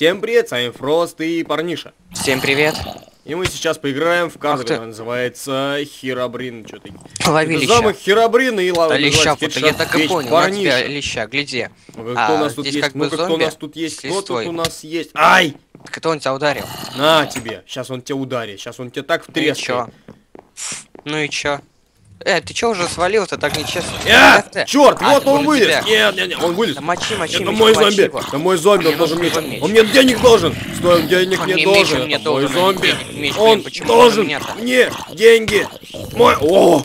Всем привет, с вами Фрост и Парниша. Всем привет. И мы сейчас поиграем в карту, которая называется Херобрин. Что-то. Лови леща. Замок Херобрин и лава. Да леща, я так и понял. На тебя леща, гляди. Кто у нас тут есть? Ну-ка, кто у нас тут есть? Кто тут у нас есть? Ай! Кто он тебя ударил? На тебе. Сейчас он тебя ударит. Сейчас он тебя так втрескает. Ну и чё? Ты чё уже свалил-то, так нечестно? Черт, вот он вылез! Нет, он вылез. Да мочи, это мой зомби. Это мой зомби, он должен мне. Он мне денег должен. Стой, он денег не должен. Это мой зомби. Он должен мне деньги. Мой. О,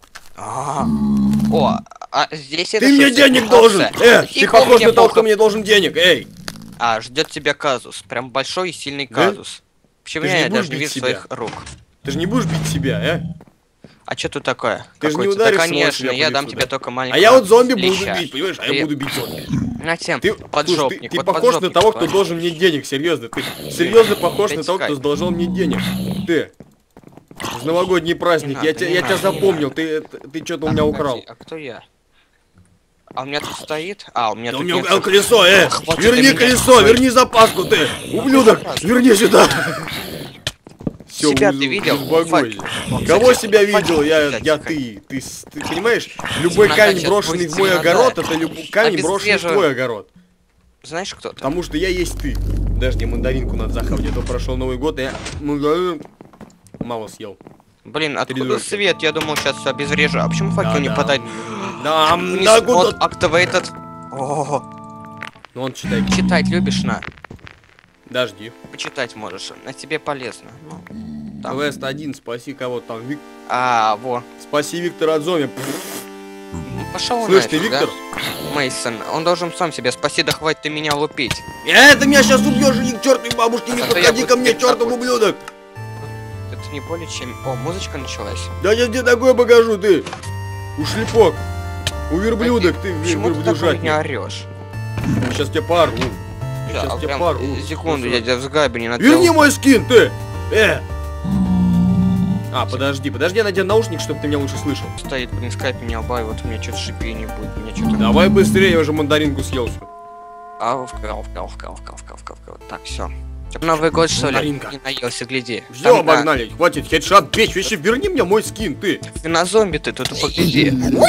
здесь ты мне денег должен. Ты похож на того, кто мне должен денег. Эй. Ждет тебя казус. Прям большой и сильный казус. Почему я даже не вижу своих рук? Ты же не будешь бить себя, А что тут такое? Ты же не ударишь, да, конечно, я дам тебе только маленький. А я вот зомби буду бить, понимаешь? А я буду бить зомби. На тем, ты поджопник. Ты похож на того, кто должен мне денег, серьезно. Ты серьезно похож на того, кто должен мне денег. Ты. С новогодний праздник, я тебя запомнил, ты что-то у меня украл. А кто я? А у меня тут стоит? У меня тут у меня украл колесо, верни колесо, верни запаску, ты, ублюдок, верни сюда. Всё, себя ты видел? Кого себя видел? Ты понимаешь? Любой камень, брошенный в мой огород, это любой камень, брошенный в твой огород. Знаешь кто-то? Потому что я есть ты. Подожди, мандаринку надо захавать, а то прошел Новый год, и я мало съел. Блин, откуда свет? Я думал, сейчас все обезврежу. А почему факел не подать? Да, вот activated. Ну он читай. Читать любишь, на? Подожди. Почитать можешь, на тебе полезно. Квест 1, спаси кого-то там. Во. Спаси Виктора от зомби. Пошел. Слышь, ты Виктор? Мейсон, он должен сам себя спасти, да хватит ты меня лупить. Это меня сейчас убьешь, и к чертовой бабушке, не подходи ко мне, чертов ублюдок. Это не более чем... Музычка началась. Да я тебе такое покажу, ты. Ушлепок. Уверблюдок, ты почему не орешь? Сейчас тебя порву. Сейчас тебя порву. Секунду, я тебя в сгабе не надел. Верни мой скин, ты! Подожди, я надену наушник, чтобы ты меня лучше слышал. Стоит, блин, скайп меня убай, вот у меня что-то шипение будет, меня что-то... Давай быстрее, я уже мандаринку съел. Так, все. Новый год, что ли? Не наелся, гляди. Все, обогнали, хватит хедшот печь, вообще верни мне мой скин, ты. Ты на зомби ты, тут погляди.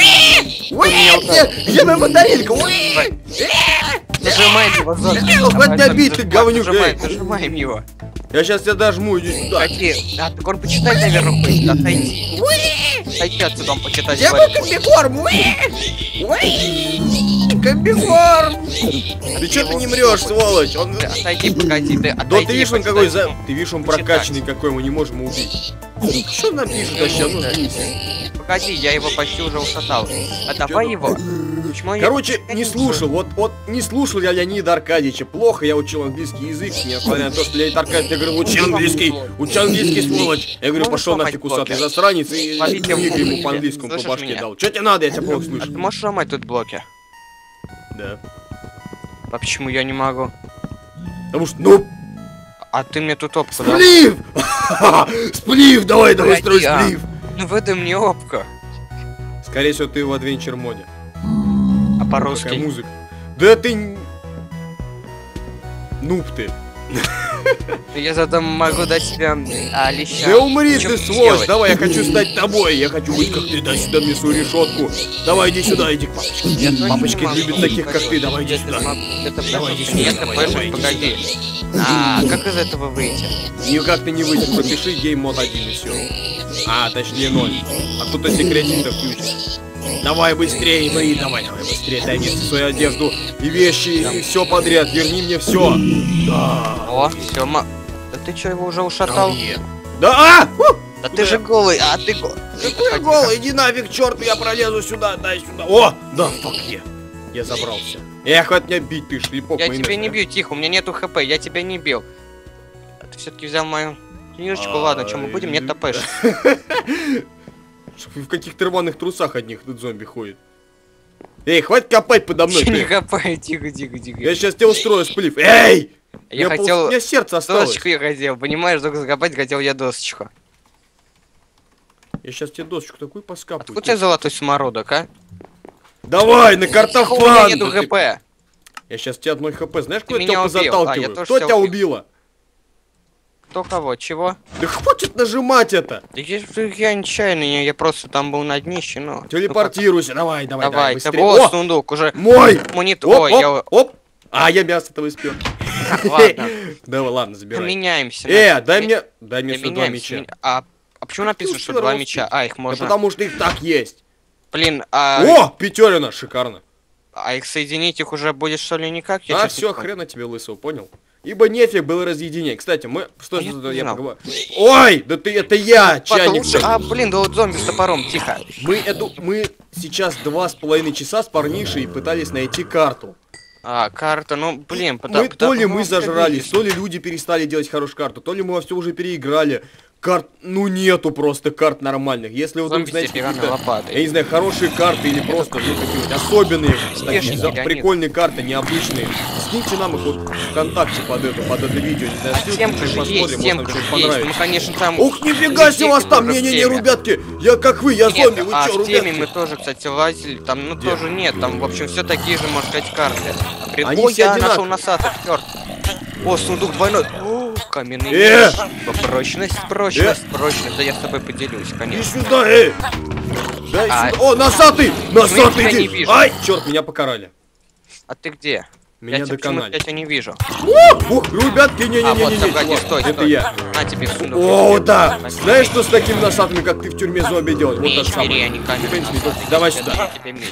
Где моя мандаринка? Нажимаем его, зомби. Хватит меня бить, ты говнюк. Нажимаем его. Я сейчас тебя дожму, иди сюда. Так он почитай, наверное, хочет. Отойди. Отойди отсюда, он почитать. Я был комбикорм. Комбикорм. Ты что ты не мрешь, сволочь? Отойди, погоди, ты отойди. Да ты видишь, он какой ты видишь, он прокачанный какой, мы не можем его убить. Что напишет вообще? Ну, погоди, я его почти уже ушатал. Давай его. Короче, не слушал, вот не слушал я Леонида Аркадьевича. Плохо я учил английский язык, несмотря на то, что Леонид Аркадьевич, я говорю, учи английский, сволочь. Я говорю, пошел нафиг, усатый засранец, и ему по английскому по башке дал. Че тебе надо, я тебя плохо слышу. Ты можешь ломать тут блоки? Да. А почему я не могу? Потому что, А ты мне тут опку дал? Сплив! Сплив, давай строй сплив. Ну выдай мне опку. Скорее всего, ты в адвенчер моде. А по-русски? Какая музыка? Да ты... Нуб ты. Я зато могу дать тебе леща. Да умри ты, сволочь! Давай, я хочу стать тобой! Я хочу быть как ты, дай сюда мне свою решетку! Давай, иди сюда, иди к папочке! Папочка любит таких, как ты, давай, иди сюда! Давай, иди сюда! Погоди! Как из этого выйти? Никак ты не выйдешь, пропиши гейм-мод 1 и все. Точнее 0. А кто-то секретик-то включит. Давай быстрее, давай быстрее, дай мне свою одежду и вещи, и все подряд, верни мне все. Да. Все, да ты что, его уже ушатал? Да, Да ты же голый, ты голый. Какой я голый, иди нафиг, черт, я пролезу сюда, дай сюда. Да, я забрался. Хватит меня бить, ты шлепок. Я тебя не бью, тихо, у меня нету хп, я тебя не бил. Ты все-таки взял мою книжечку, ладно, что мы будем, нет топэш. В каких-то рваных трусах одних тут зомби ходит. Хватит копать подо мной. Не копай, тихо. Я сейчас тебя устрою, сплив. Я хотел... У меня сердце осталось. Досочку я хотел, понимаешь, только закопать хотел я досочку. Я сейчас тебе досочку такую поскапаю. Откуда у тебя золотой самородок, Давай, на картофан! У меня нету ГП. Я сейчас тебя одной хп. Знаешь, Ты куда меня тебя убил. заталкиваю? Я тоже Кто тебя тебя убил. убила? Кто кого? Чего? Да хватит нажимать это! Да я нечаянно, я просто там был на днище, ну. Телепортируйся, давай, давай, Давай, быстрее. вот О, сундук уже. мой! Монитор. Оп, Ой, оп, я... оп. А, я мясо-то спер. Ладно. Давай, ладно, забирай. Поменяемся. Дай мне сюда два меча. А почему написано, что два меча? А, их Да можно... потому что их так есть. Блин, О, пятерина, шикарно. а их соединить их уже будет, что ли, никак? Я А, честно все, не понял. хрена тебе лысого, понял? Ибо нефиг было разъединять. Кстати, мы... Что я это не я знал. поговорю? Ой, да ты, это я, чайник. А, блин, да вот зомби с топором, тихо. Мы сейчас 2,5 часа с парнишей пытались найти карту. А, карта, ну, блин, То ли мы зажрались, то ли люди перестали делать хорошую карту, то ли мы во все уже переиграли. Карт, ну нету просто карт нормальных. Если вы вдруг знаете какие-то, я не знаю, хорошие карты или просто, ну, какие-нибудь особенные, такие, прикольные карты, необычные, скиньте нам их вот ВКонтакте под это видео, не знаю, ссылки, Семка же есть, семка же есть, мы, конечно, там... Ух, нифига себе вас там, не-не-не, ребятки, я как вы, я зомби, вы а чё, в теме ребятки? мы тоже, кстати, лазили, там, ну, тоже нет, там, в общем, все такие же, можно сказать, карты. Они Ой, все я нашел одинаковые. носатых, черт. О, сундук двойной. О, каменный меч. Прочность. Да я с тобой поделюсь, Иди конечно. сюда, дай А, сюда, о, носатый, тебя не иди, вижу. ай, черт, меня покарали. А ты где? Меня я доконали. тебя не вижу. Ух, ребятки, А, вот, не-не-не-не-не, погоди, стой, это стой. я. На тебе сундук. О, да, Возьми. знаешь, что с такими носатыми, как ты в тюрьме зомби делать? Вот Меч это бери, самое. а не камеру. Давай Я сюда. дам тебе меч.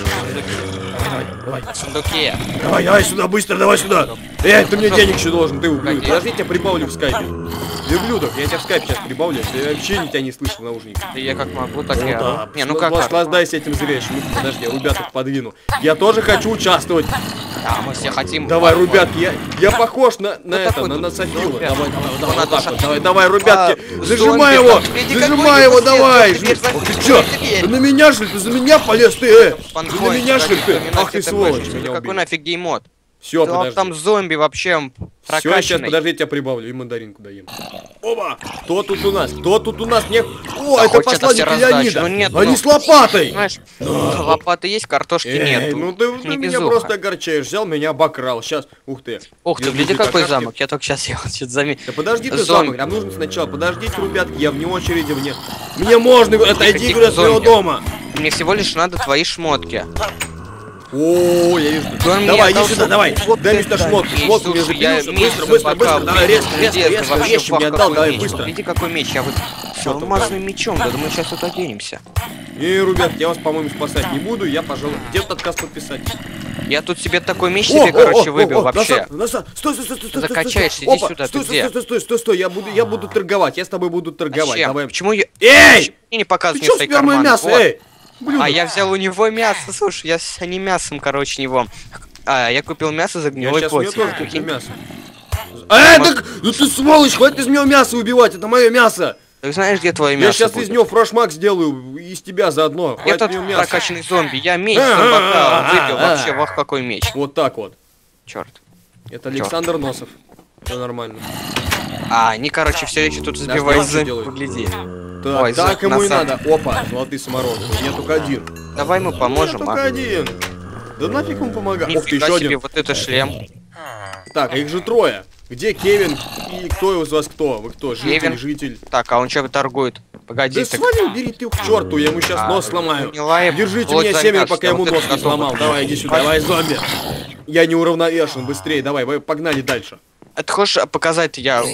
Давай. В сундуке. Давай сюда, быстро, давай сюда. Ты мне денег еще должен, ты ублюдок. Погоди. Подожди, я тебя прибавлю в скайпе. Ты ублюдок, я тебя в скайпе сейчас прибавлю, я вообще тебя не слышу в наушниках. Да я как могу, так Ну я... да, Не, ну как? наслаждайся этим зрелищем. Ну, подожди, я ребяток подвину. Я тоже хочу участвовать. Да, мы все хотим... Давай, ребятки, я похож на это, такой на тут Софилу. ребят. Давай, Надо вот так шаг- вот, давай, ребятки, А, зажимай зомби его, там. Иди, зажимай его, какой-нибудь давай. дверь, Ох, ты закрой чё, дверь. ты на меня что ли, ты за меня полез, ты, Ты на Спанкоин, меня что ли, ты? погоди, Ах ты это сволочь, больше. меня Какой убил. нафиг геймод? Все, Да, подожди. там зомби вообще Все, сейчас, прокачанный. подожди, я тебя прибавлю и мандаринку даем. Оба! Кто тут у нас? Не... О, Да это хоть это все посланники раздачи, Леонида! ну нет, Они ну. с лопатой! Знаешь, лопаты есть, картошки нет. Ну ты меня везуха. просто огорчаешь. Взял меня, обокрал. Сейчас, ух ты. Ух ты, Держите гляди какой какашки. замок. Я только сейчас ехал, что-то заметил. Да подожди ты, Зомби. замок, нам нужно сначала. Подождите, ребятки, я вне очереди, мне можно, отойди, тихо, говорю, от своего зомби. дома. Мне всего лишь надо твои шмотки. О, я вижу. Да он Давай, мне иди сюда, отдал давай. вот Дай мне это сюда шмотку, меч, шмотку мне слушай, я запилился. меч Быстро, забрал, резко, вещи мне отдал, давай, меч. быстро. Види, какой меч, я вот с там, алмазным мечом, да мы сейчас тут оденемся. Ребят, я вас, по-моему, спасать не буду, я, пожалуй, где-то отказ подписать. Я тут себе такой меч себе, короче, выбил вообще. Назад, стой, Закачаешься, иди Опа, сюда, ты стой, я буду торговать, я с тобой буду торговать, Зачем? давай. Почему я... Эй! Мне не Ты показывай чё свои спер мое карманы. мясо, Вот. эй? Блюдо. А я взял у него мясо, слушай, я не мясом, короче, него. А, я купил мясо за Я гнилой сейчас мне плоти. тоже куплю мясо. Так, ну ты сволочь, хватит из него мясо убивать, это мое мясо. Ты знаешь, где твое мясо Я сейчас будет? из него фрошмак сделаю, из тебя заодно. Я Хватит тут из него мяса. прокачанный зомби, я меч зомбака выпил, вообще, вах какой меч. Вот так вот. Черт. Это Александр Носов. Все нормально. А, они, короче, все еще тут знаешь, сбивают что зомби, делают? погляди. Так, Ой, так ему и назад. надо. Опа, золотые самородки. У меня только один. Давай мы У меня поможем, только а? один. Да нафиг ему помогать. Ух ты, Нифига еще себе, один. вот это шлем. Так, а их же трое. Где Кевин и кто из вас кто? Вы кто? Кевин. Житель. Так, а он что торгует? Погоди, Да так... свалил, бери ты к черту, я ему сейчас А, нос сломаю. гнилая Держите плоть меня за семеро, мясо, пока я ему вот это нос не готово. сломал. Давай, иди сюда, давай, зомби. Я неуравновешен, быстрее, давай, погнали дальше. А ты хочешь показать, я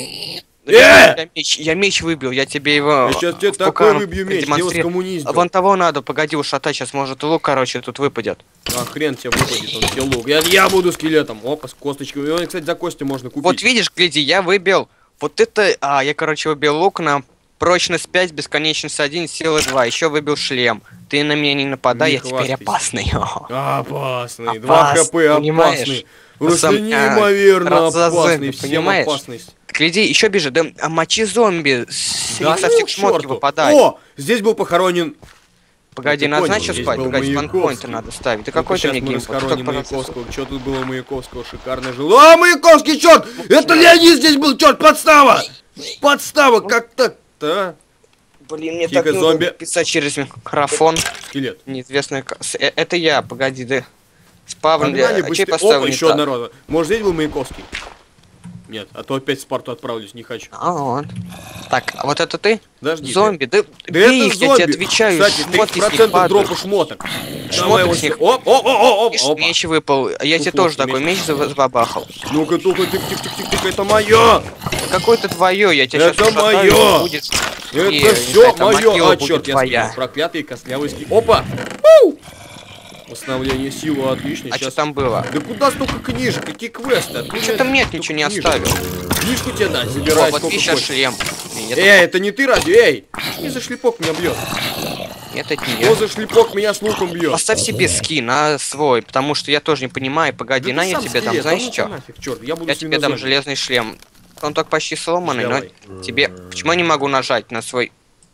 меч выбил, я тебе его... Я сейчас тебе в такой пукан выбью меч, где вас продемонстрирую. коммунист. Вон того надо, погоди, ушатать, сейчас может лук, короче, тут выпадет. А хрен тебе выпадет, он тебе лук. Я буду скелетом. Опа, с косточкой. И он, кстати, за кости можно купить. Вот видишь, гляди, я выбил вот это... А, я, короче, выбил лук на прочность 5, бесконечность 1, сила 2. Еще выбил шлем. Ты на меня не нападай, Не я теперь хвастайся. опасный. Опасный. 2 хп понимаешь? опасный. Просто Сам- неимоверно разозлен, опасный. ты Всем понимаешь? опасность. Гляди, еще бежит, да мочи зомби, с Да них со ну всех к шмотки черту. выпадает. О, здесь был похоронен. Погоди, ты надо понял, знать, что здесь спать. был Погоди, Маяковский. ванпоинтер надо ставить. Да какой ты Сейчас мне мы геймпад? расхороним Только, пожалуйста, Маяковского. Что тут было у Маяковского? Шикарно жил. А, Маяковский, черт! Это Леонид здесь был, черт, подстава! Подстава, как так-то, а? блин, мне Тихо, так зомби. нужно писать через микрофон. Скелет. Неизвестно... Это я, погоди, да. Спавн, Погнали чей быстрее. поставил Опа, не еще так? одна роза. Может, здесь был Маяковский? Нет, а то опять в Спарту отправлюсь, не хочу. А, вот. Так, а вот это ты? Подожди. Зомби, да Да бей это их, я зомби. тебе отвечаю, Кстати, шмотки с них 30% падают. дропа шмоток. Шмоток вот с них- сюда. Оп, оп, оп, оп, Видишь, опа. меч выпал, а я тебе Фу-фу, тоже такой меч. меч забабахал. Ну-ка, только тихо, это мое. Какое-то твое, я тебя Это сейчас моё! будет. Это не все знаю, там мое. могила А, будет черт, я твоя. скинул. Проклятый костлявый скин. Опа. Уу! Восстановление силы, отлично. А что Сейчас. там было? Да куда столько книжек? Какие квесты? Откуда Что-то я нет, столько ничего не книжек? оставил. Книжку тебе дать, О, забирай, вот сколько видишь, сейчас хочешь. шлем. Нет, Это не ты разве? Эй! Что за шлепок меня бьет? это не Что я. за шлепок меня с луком бьет? Поставь себе скин, а свой, потому что я тоже не понимаю. Погоди, на, я тебе дам, знаешь что? Черт, я буду Я тебе дам железный шлем. Он так почти сломанный, Давай. но тебе... Почему я не могу нажать на свой...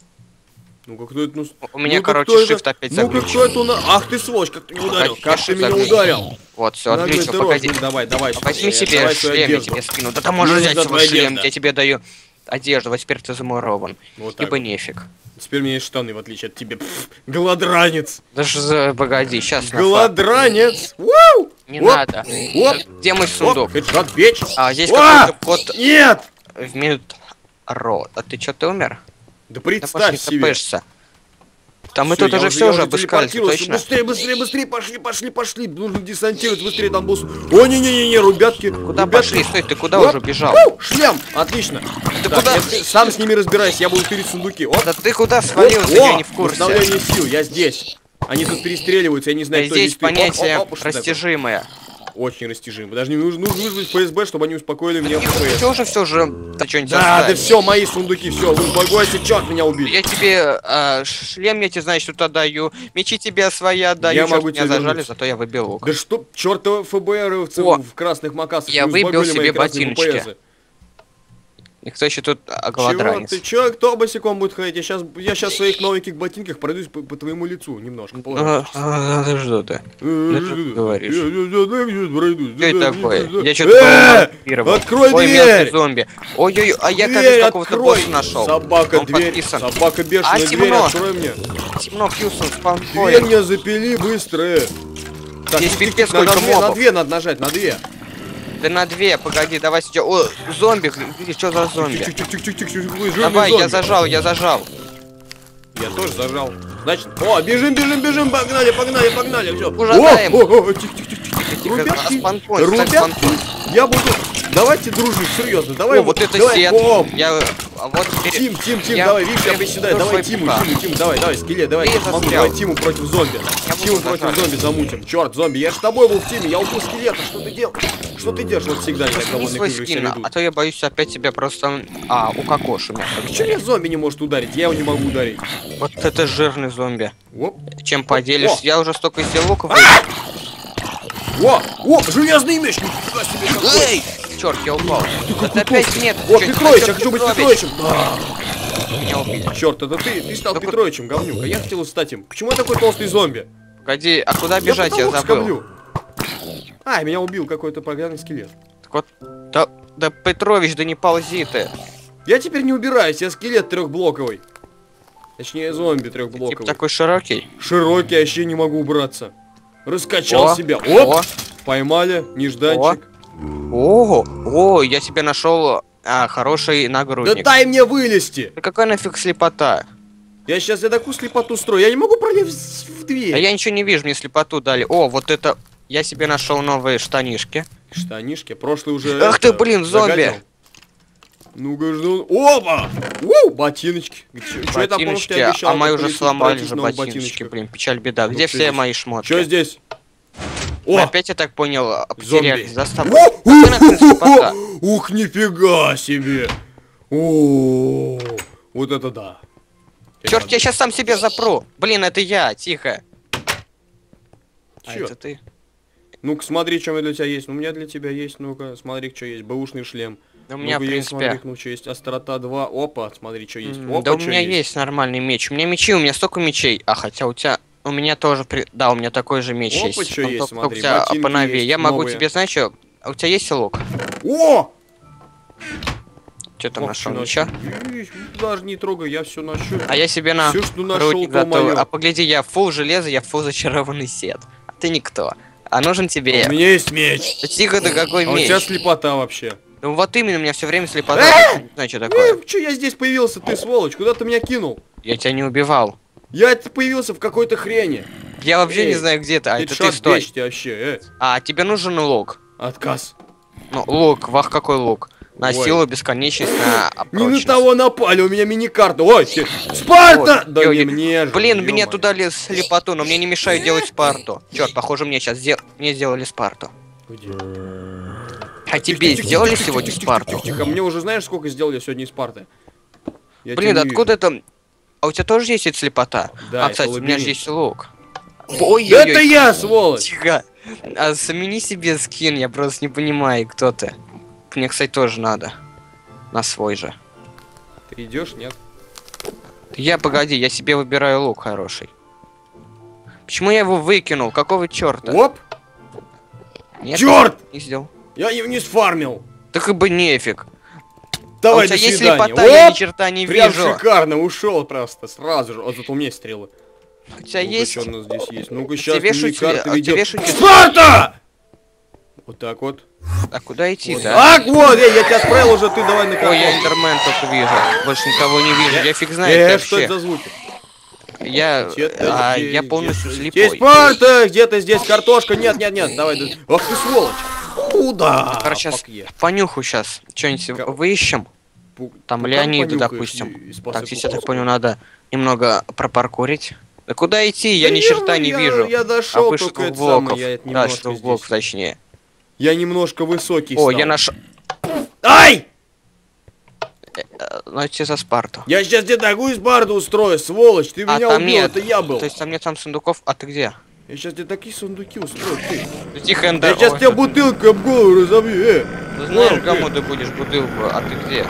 Ну-ка, кто это? У меня, ну-ка, короче, кто это? shift опять Ну-ка, заглючил. кто это у нас? Ах ты сволочь, как ты меня ударил. Погоди, Как я ты shift меня заглючил. ударил. Вот, все, Наглый отлично, ты погоди. рожник, давай. Возьми себе давай свою шлем, я одежду. тебе скину. Да ты можешь Мне взять нужна свой твоя шлем, одежда. я тебе даю одежду, вот теперь ты замурован. Вот так Либо вот. нефиг. Теперь у меня есть штаны, в отличие от тебя. Голодранец. Даже погоди, сейчас Голодранец. Вау! Не Оп, надо. Оп, Где мой сундук? оп, хедшот, печь. А здесь А! какой-то код Нет! в метро. А ты что, ты умер? Да Да представь пошли, себе. тпшься. Там мы Всё, тут я уже все уже я обыскали, телепортировался. точно? Быстрее, быстрее, быстрее, пошли. Нужно десантировать, быстрее там босс. О, не-не-не, ребятки. Куда ребятки. пошли? Стой, ты куда Оп, уже бежал? оу, шлем, отлично. Ты Так, куда? я сам с ними разбираюсь, я буду тырить сундуки. Оп, Да ты куда оп, свалился, о, я не в курсе. восстановление сил, я здесь. Они тут перестреливаются, я не знаю, кто Здесь здесь. Оп, понятие оп, оп, что такое? растяжимое. Очень растяжимо. Подожди, мне нужно вызвать ФСБ, чтобы они успокоили меня в ФС. Все же, ты что-нибудь Да, оставил? все, мои сундуки, все, успокойся, черт меня убили. Я тебе шлем, я тебе, значит, что даю. Мечи тебе свои отдаю. Я Чёрт, могу меня тебе зажали, вернуть. зато я выбил лук. Да что, чертова ФБРовцы О, в красных макасах. я не выбил узбагали мои себе красные ботиночки. МПСы. И кто еще тут Чего голодранец? ты, чё, кто босиком будет ходить? Я сейчас в своих новеньких ботинках пройдусь по твоему лицу немножко. Что ты? говоришь? Что Что это такое? Я что-то блокировал. Открой Ой, дверь! мелкий зомби. Ой-ой-ой, а я, Дверь кажется, какого-то открой! босса нашел. Собака, Он дверь, подписан. собака бешеная, А, дверь темно. открой мне. Темно, Хьюстон, Дверь спанпоинт. мне запили быстро. Так, Здесь тихо, пипец тихо, сколько на мобов. две надо нажать, на две. Да на две, погоди, давай сейчас. О, зомби, что за зомби? Тихо-тихо-тихо-тихо, Давай, я зажал. Я тоже зажал. Значит, о, бежим, погнали, все. Ужадаем. Тихо-тихо-тихо. Ребятки, Спанпоинт, ребятки, я буду... Давайте дружить, серьезно, давай. О, вот это давай, сет. оп. Я... А вот теперь... Тим, Я давай, видишь, я прям приседаю, всё давай свой Тиму, пика. давай, скелет, давай, Ты я смогу, застрял. давай Тиму против зомби. Я Тиму буду против зажать. зомби замутим. Черт, зомби, я ж с тобой был в Тиме, я убил скелета, что ты делаешь? Что ты делаешь? Вот всегда я Возьми на свой игры скин, себя а ведут. то я боюсь опять тебя просто... укокошу меня. Почему меня зомби не может ударить? Я его не могу ударить. Вот это жирный зомби. Оп. Чем поделишься? О. Я уже столько себе луков... О, железный меч, нифига себе какой. Эй! Черт, я упал. Это какой опять нет. О, Чё, Петрович, это я хочу быть Петрович. Петровичем. Да. Меня убили. Черт, это ты стал Только- Петровичем, говнюка. Я хотел стать им. Почему я такой толстый зомби? Погоди, а куда бежать, я потолок забыл. скоблю. Меня убил какой-то поганый скелет. Так вот, да, Петрович, да не ползи ты. Я теперь не убираюсь, я скелет трехблоковый. Точнее, зомби Типа трехблоковый. такой широкий. Широкий, вообще не могу убраться. Раскачал О, себя. Оп! О, Поймали, нежданчик. о, я себе нашел хороший Да нагрудник. дай мне вылезти! Да какая нафиг слепота? Я сейчас такую слепоту строю, я не могу пролезть в дверь. А я ничего не вижу, мне слепоту дали. О, вот это... Я себе нашел новые штанишки. Штанишки, прошлый уже... Ах ты, блин, зомби! загонял. Ну-ка, жду. Опа! Ботиночки. Чё я там, помнишь, тебе Ботиночки, обещал, а мои как уже прийти сломали пройти же на новых ботиночки, ботиночках? блин, печаль беда. Где ты все здесь? мои шмотки? Чё здесь? Мы О! опять, я так понял, Зомби. потерялись, да, с тобой? Какая нахрен слепота? Ух, нифига себе! О, вот это да. Черт, я сейчас сам себе запру. Блин, это я, тихо. А Чё? это ты? Ну-ка, смотри, что для тебя есть. У меня для тебя есть. Ну-ка, смотри, что есть. Бэушный шлем. Да у меня, в Ну-ка, есть, смотри, принципе... ну, что есть. Острота 2. Опа, смотри, что есть. Да у чё меня есть нормальный меч. У меня мечи, у меня столько мечей. А хотя у тебя... У меня тоже... Да, у меня такой же меч Опа, есть. чё Он есть, только смотри, у тебя ботинки поновее. есть, Я могу новые. тебе, знаешь что? А у тебя есть лук? О! Что там Ох, нашел? чё Ничего? Ишь, даже не трогай, я все ношу. А я себе на Все, что нашел, рудник то готовлю. моё. А погляди, я фул железа, я фул зачарованный сет. А ты никто. А нужен У тебе. меня есть меч. Да тихо, да какой А у тебя меч? слепота вообще. Ну вот именно, у меня все время слепота. Не знаю, что такое. Че я здесь появился, ты сволочь? Куда ты меня кинул? Я тебя не убивал. Я появился в какой-то хрени. Я вообще Эй, не знаю, где ты. А это ты Хедшот стой. бечьте вообще, А тебе нужен лук. Отказ. Ну, лук, вах, какой лук? На Ой. силу, бесконечность, на Не на прочность. того напали, у меня мини-карта. Ой, Спарта! Ой, Да ой, не мне же. Блин, меня ё-моё. туда лез слепоту, но мне не мешает делать Спарту. Черт, похоже, мне сейчас мне сделали Спарту. Где? А тебе сделали сегодня Спарту? Тихо, мне уже знаешь, сколько сделали сегодня из Спарты? Я Блин, тебя не откуда это... А у тебя тоже есть эта слепота? Да, А, кстати, это у меня же лабиринт. есть лук. вижу. Да Ой-ой-ой. это я, сволочь! Тихо. А замени себе скин, я просто не понимаю, кто ты. Мне, кстати, тоже надо. На свой же. Ты идешь, нет? Погоди, я себе выбираю лук хороший. Почему я его выкинул? Какого черта? Оп! Нет, Черт! не сделал. Я его не сфармил. Так и бы нефиг. Давай, а у тебя до есть свидания. слепота, я Оп! ни черта не Прям вижу. шикарно, ушел просто сразу же. Вот зато у меня есть стрелы. У тебя Ну-ка, есть? что у нас здесь есть? Ну-ка, Тебе сейчас шутили- карты а тебе ведем. шутили- Спарта! Вот так вот. А куда идти, Вот. да? Так вот, я тебя отправил уже, ты давай на Ой, я карту. Эндермен только вижу. Больше никого не вижу. Я фиг знает Что это вообще. за звуки? Я полностью Здесь слепой. Спарта, где-то здесь картошка. Нет, нет, нет, давай. Ох ты сволочь. Куда? Короче, сейчас понюху сейчас. Что-нибудь выищем. Там Леонида, допустим. Так, здесь, я так понял, надо немного пропаркурить. Да куда идти? Я ни черта не вижу. Я А дошел выше только 2 это самое, блоков. я это Да, немножко что в здесь. блок, точнее. Я немножко высокий О, стал. я нашел... Ай! Ну, тебе за Спарту. Я сейчас тебе такую Спарту устрою, сволочь. Ты А меня там убил, нет. это я был. То есть там нет там сундуков, а ты где? Я сейчас тебе такие сундуки устрою, ты. Ну, тихо, Я Эндер. сейчас тебя бутылкой об голову разобью, Ты знаешь, Ой, кому ты будешь бутылку, а ты где?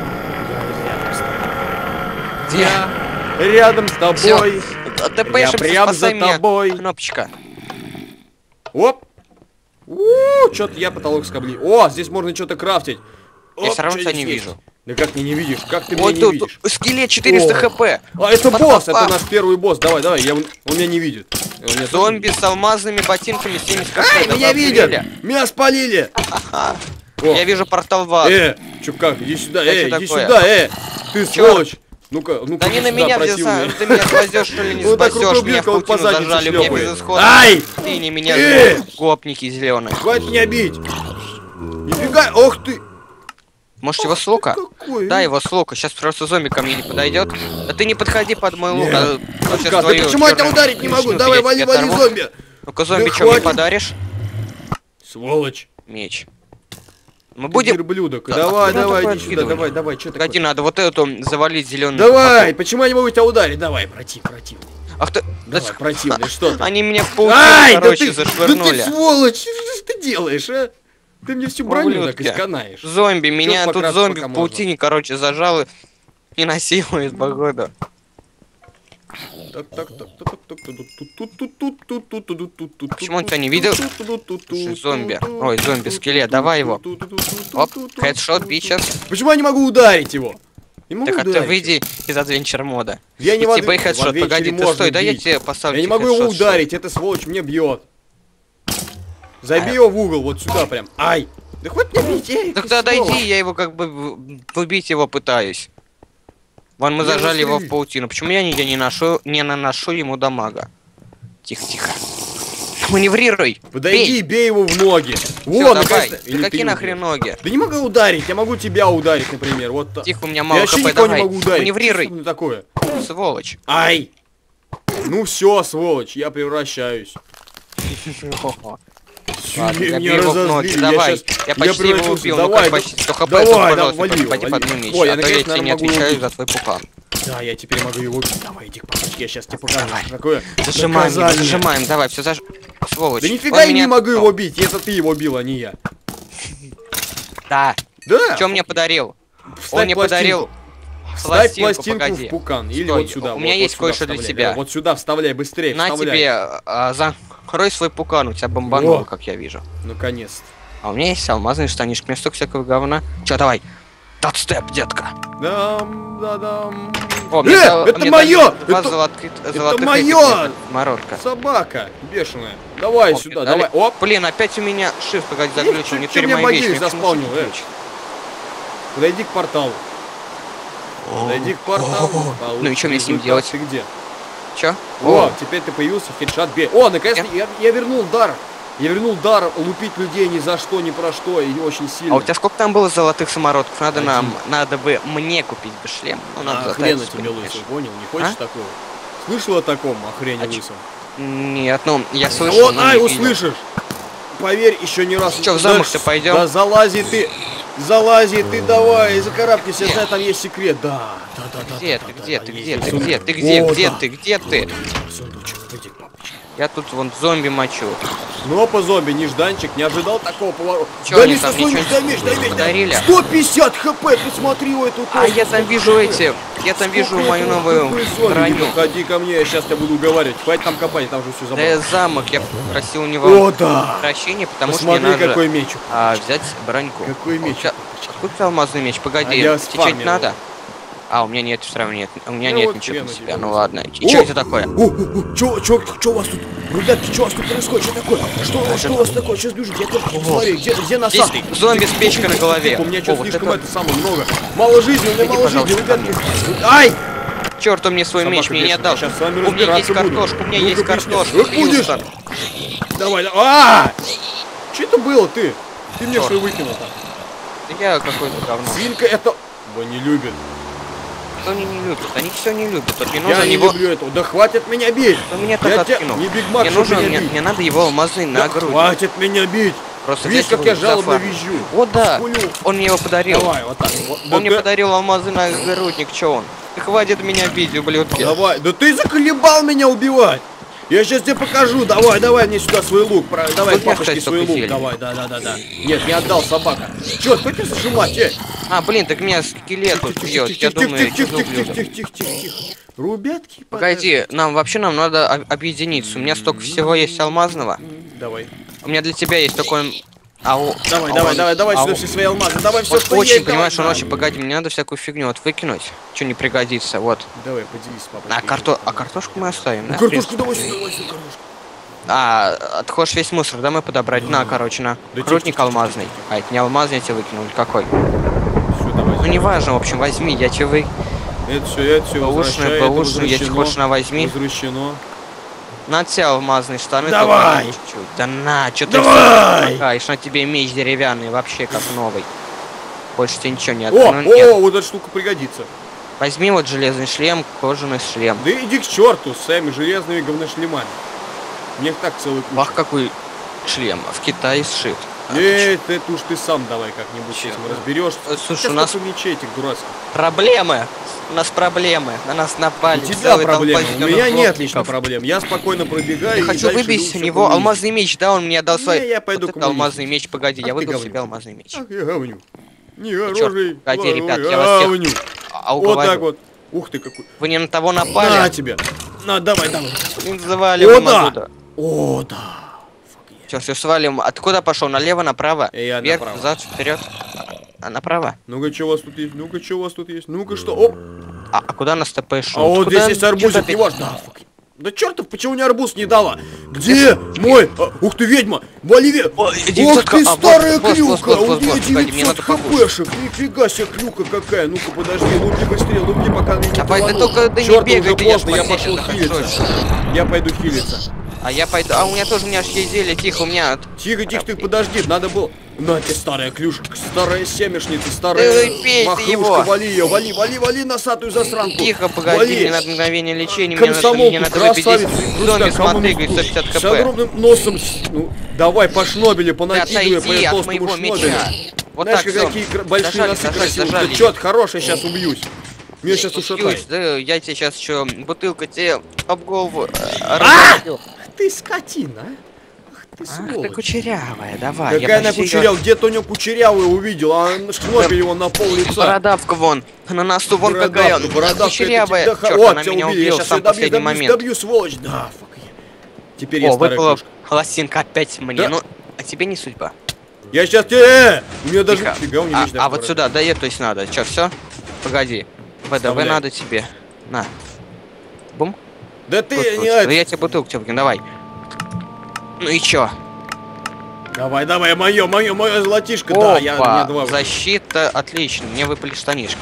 Где? Я рядом с тобой. ТП, Я прям за меня. тобой. Кнопочка. Оп. Что-то я потолок скоблил. О, здесь можно что-то крафтить. Я Оп, все равно чё тебя здесь не есть? вижу. Да как ты не видишь? Как ты меня Вот не тут видишь? скелет 400 О. хп. А, это босс, это Пап. наш первый босс. Давай, давай, он меня не видит. Он меня тоже Зомби с алмазными ботинками 70 хп. Ай, Да меня вы видят! охуели? Меня спалили! О, Я вижу портал в ад. чё как, иди сюда, Да чё иди такое? сюда, ты Чё? сволочь! Ну-ка, ну-ка, Да не иди на сюда, меня противный. взялся. Ты меня спасешь, что ли, не Вот так спасешь? Меня в рукоблинка вот по паутину заднице зажали, у меня шлёпает. безысходно. Ай! Ты не меня Э! жмут, гопники зеленые. Хватит меня бить! Нифига, ох ты! Может его с лука? Какой? Да, его с лука. Сейчас просто зомби ко мне не подойдет. Да ты не подходи под мой лук. Нет. А то щас Да твою почему я тебя чёрную ударить не могу? личинку Давай, я вали, тебе вали, оторву. зомби! Ну-ка, зомби, Да что мне хватит. подаришь? Сволочь! Меч. Мы будем... Верблюдок. Да, Давай, откуда давай, такое иди сюда, откидывание? давай, что такое? Погоди, надо вот эту завалить зеленую. Давай, почему я не могу тебя ударить? Давай, противный. Ах ты... Да Давай, противный, что ты? Они меня в Ай, паутину, да короче, ты зашвырнули. сволочь, что ты делаешь, а? Ты мне всю броню так Ублюдки. исканаешь. Зомби, меня тут покрасить зомби пока в паутине, короче, зажал и насилует, походу. Почему он тебя не видел? Слушай, зомби. Ой, зомби, скелет, давай его. Оп, хедшот, бичес. Почему я не могу ударить его? Не могу Так, а ты ударить. выйди из адвенчер мода. Я не И могу. тебе хедшот, погоди, ты стой, да я тебе поставлю. Я не тебе могу его хедшот, что ли? ударить, это сволочь мне бьет. Забей его в угол, вот сюда прям. Ай! Да хоть не бить, эй, ты Тогда сволочь. дойди, я его как бы выбить его пытаюсь. Вон мы Я зажали его в застрелю. паутину. Почему я не наношу ему дамага? Тихо, тихо. Маневрируй! Подойди, бей его в ноги. Всё, Вот, давай. наконец-то. Да Или какие ты нахрен убьёшь. ноги? Да не могу ударить, я могу тебя ударить, например. Вот так. Тихо, у меня Я мало вообще хп, никого давай. не могу ударить. Маневрируй, Что это такое? сволочь. Ай! Ну все, сволочь, я превращаюсь. Ладно, Меня забей его в ноги, разозлили, давай. щас- Я почти его превратился. убил, ну Давай, как почти 100 хп, давай, пожалуйста, вали, попади вали. под мой меч, Ой, я а то я наконец, тебе не наверное, могу отвечаю убить. за твой пукан. Да, я теперь могу его убить. Давай, иди к папочке, я сейчас тебе покажу. Такое Зажимаем его, наказание. зажимаем, давай, все сволочь. Да нифига Он я не меня могу отпал. его бить, это ты его бил, а не я. Да. Да. Что мне подарил? Вставь Он мне пластинку. подарил Вставь пластинку погоди. в пукан. Или Стой, вот сюда. у меня вот есть сюда кое-что для вставляй. тебя. Да, вот сюда вставляй, быстрее На вставляй. тебе, закрой свой пукан, у тебя бомбануло, О. как я вижу. Наконец. А у меня есть алмазные штанишки, у меня столько всякого говна. Чё, давай. Дабстеп, детка. Дам, да, дам, О, это мое! Это мое! Мородка. Собака бешеная. Давай сюда, давай. Оп. Блин, опять у меня shift, погоди, заглючил. Не теперь мои вещи заспаунил, Подойди к порталу. Подойди к порталу. Ну и что мне с ним делать? Ты где? Чё? О, теперь ты появился, хедшот бей. О, наконец-то я вернул дар. Я вернул дар лупить людей ни за что, ни про что, и очень сильно. А у тебя сколько там было золотых самородков? Надо бы мне купить бы шлем. Хрена тебе лысый, понял? Не хочешь такого? Слышал о таком охрене лысом? Нет, ну, я слышал, вот, ай, услышишь! Поверь, еще не раз. Че, в замок-то пойдем? Да залази ты, давай, закарабкайся, я знаю, там есть секрет, да. Где ты? Я тут вон зомби мочу. Ну, по зомби, нежданчик, не ожидал такого поворота. Чё они там, ничего дай подарили? 150 хп, посмотри в эту. А я там вижу мою новую броню. Ходи ко мне, я сейчас тебя буду уговаривать. Хватит там копать, там же все забрал. Да я замок, я просил у него О, да. прощения, потому посмотри, что мне надо какой меч. взять броньку. Какой меч? Откуда алмазный меч? Погоди, тебе что-нибудь надо? А, у меня нет, все равно нет. У меня нет ничего про себя. Ну ладно. И что это такое? Чё у вас тут? Ребятки, что у вас тут происходит? Что такое? Что у вас такое? Сейчас бежит. Я только посмотри, где насадка? Зомби с печкой на голове. У меня что-то слишком это самое много. Мало жизни, у меня мало жизни, ребятки. Ай! Черт, он мне свой меч мне не отдал. Сейчас с вами у меня есть картошка, у меня есть картошка. Будешь? Давай, а! Что это было ты? Ты мне что выкинул там? Я какой-то говно. Свинка это... Его не любит. Кто не любит? Они все не любят. Я не люблю этого. Да хватит меня бить! Меня так откинул. Не Биг Мак, мне надо его алмазный на грудь. Хватит меня бить! Просто видишь, как я жалобно визжу. О, да. Он мне его подарил. Давай, вот так. Он мне подарил алмазный нагрудник. Че он? Хватит меня бить, ублюдки. Давай. Да ты заколебал меня убивать! Я сейчас тебе покажу. Давай мне сюда свой лук. Давай, папочке свой лук. Давай, да. Нет, не отдал, собака. Чё, хватит зажимать, А, блин, так меня скелет тут бьет. Я думаю, тихо. Ребятки, погоди, нам надо объединиться. У меня столько всего есть алмазного. Давай. У меня для тебя есть такой... Давай сюда все свои алмазы. Давай все, что очень, понимаешь, он очень, погоди, мне надо всякую фигню вот выкинуть. Что не пригодится, вот. Давай, поделись, папа. А картошку мы оставим, да? Картошку давай сюда, картошку. Отходишь весь мусор, домой подобрать. На, короче, на. Крутник алмазный. А, это не алмазный, я тебе выкинул, какой? Все, давай. Ну, неважно, в общем, возьми, я тебе вы... Это все Баушный, если хочешь, на возьми. Возвращено. На тебя алмазные штаны. Давай! Да на, что ты давай! на тебе меч деревянный, вообще как новый. Больше тебе ничего нет. Вот эта штука пригодится. Возьми вот железный шлем, кожаный шлем. Да иди к черту с своими железными говношлемами. Мне так целый куча. Ах, какой шлем, в Китае сшит. Это уж ты сам давай как-нибудь с этим разберешься. Слушай, у нас мечей этих дурацких. Проблемы. У нас проблемы. На нас напали. У тебя проблемы. У меня нет лично проблем. Я спокойно пробегаю. Я хочу выбить у него алмазный меч, да? Он мне дал свой. Я пойду вот алмазный меч, погоди, я выбил себе алмазный меч. Ах, я говню. Не хороший. Погоди, ребят, я вас всех вот так вот. Ух ты какой. Вы не на того напали. На тебе. На, давай. Заваливаем оттуда. О, да. Все, свалим. А ты куда пошел? Налево, направо? Я вверх, направо. взад, вперед. А направо? Ну-ка, что у вас тут есть? Ну-ка, что? Оп! А куда нас ТП-шел? А вот здесь есть арбузик, не важно. Да чертов, почему мне арбуз не дала? Где мой? Ух ты, ведьма! Вали, Ох ты, старая клюка! У меня 900 хпшек! Нифига себе клюка какая! Ну-ка, подожди, лупи быстрее, пока меня не давай, ты только не бегай, уже поздно, я пошел хилиться. Я пойду хилиться. А я пойду. А у меня тоже, аж есть зелье, тихо, у меня. Тихо, подожди, надо было. На тебе, старая клюшка, старая семешница, старая махрушка, вали ее, вали носатую засранку. Тихо, погоди, мне надо мгновение лечения, мне надо выпить зомби, смотри, говорит, 150 хп. С огромным носом, ну, давай по шнобеле, понакидывай по толстому шнобелю. Вот знаешь, так, какие большие носы красивые, да чё, хороший, сейчас убьюсь. Меня сейчас ушатает. Да, я тебе сейчас еще бутылка тебе об голову. Ты скотина, ты сволочь. Ты кучерявая, давай. Какая она кучерявая? Где-то у нее кучерявая увидел, а шнобель его на пол лица. Бородавка вон, на носу вон какая. Кучерявая. Черт, она меня убила в самый последний момент. Добью, сволочь. Да, фак. Теперь я старая выпала лосинка опять мне. Ну, а тебе не судьба. Я сейчас тебе... У меня даже... А вот сюда, да, то есть надо. Че, все? Погоди. ВДВ надо тебе. На. Бум. Да ты Тут, не... да я тебе бутылку тебе выкину, давай. Ну и чё? Давай, мое золотишко. Да, я мне два. Защита, отлично. Мне выпали штанишки.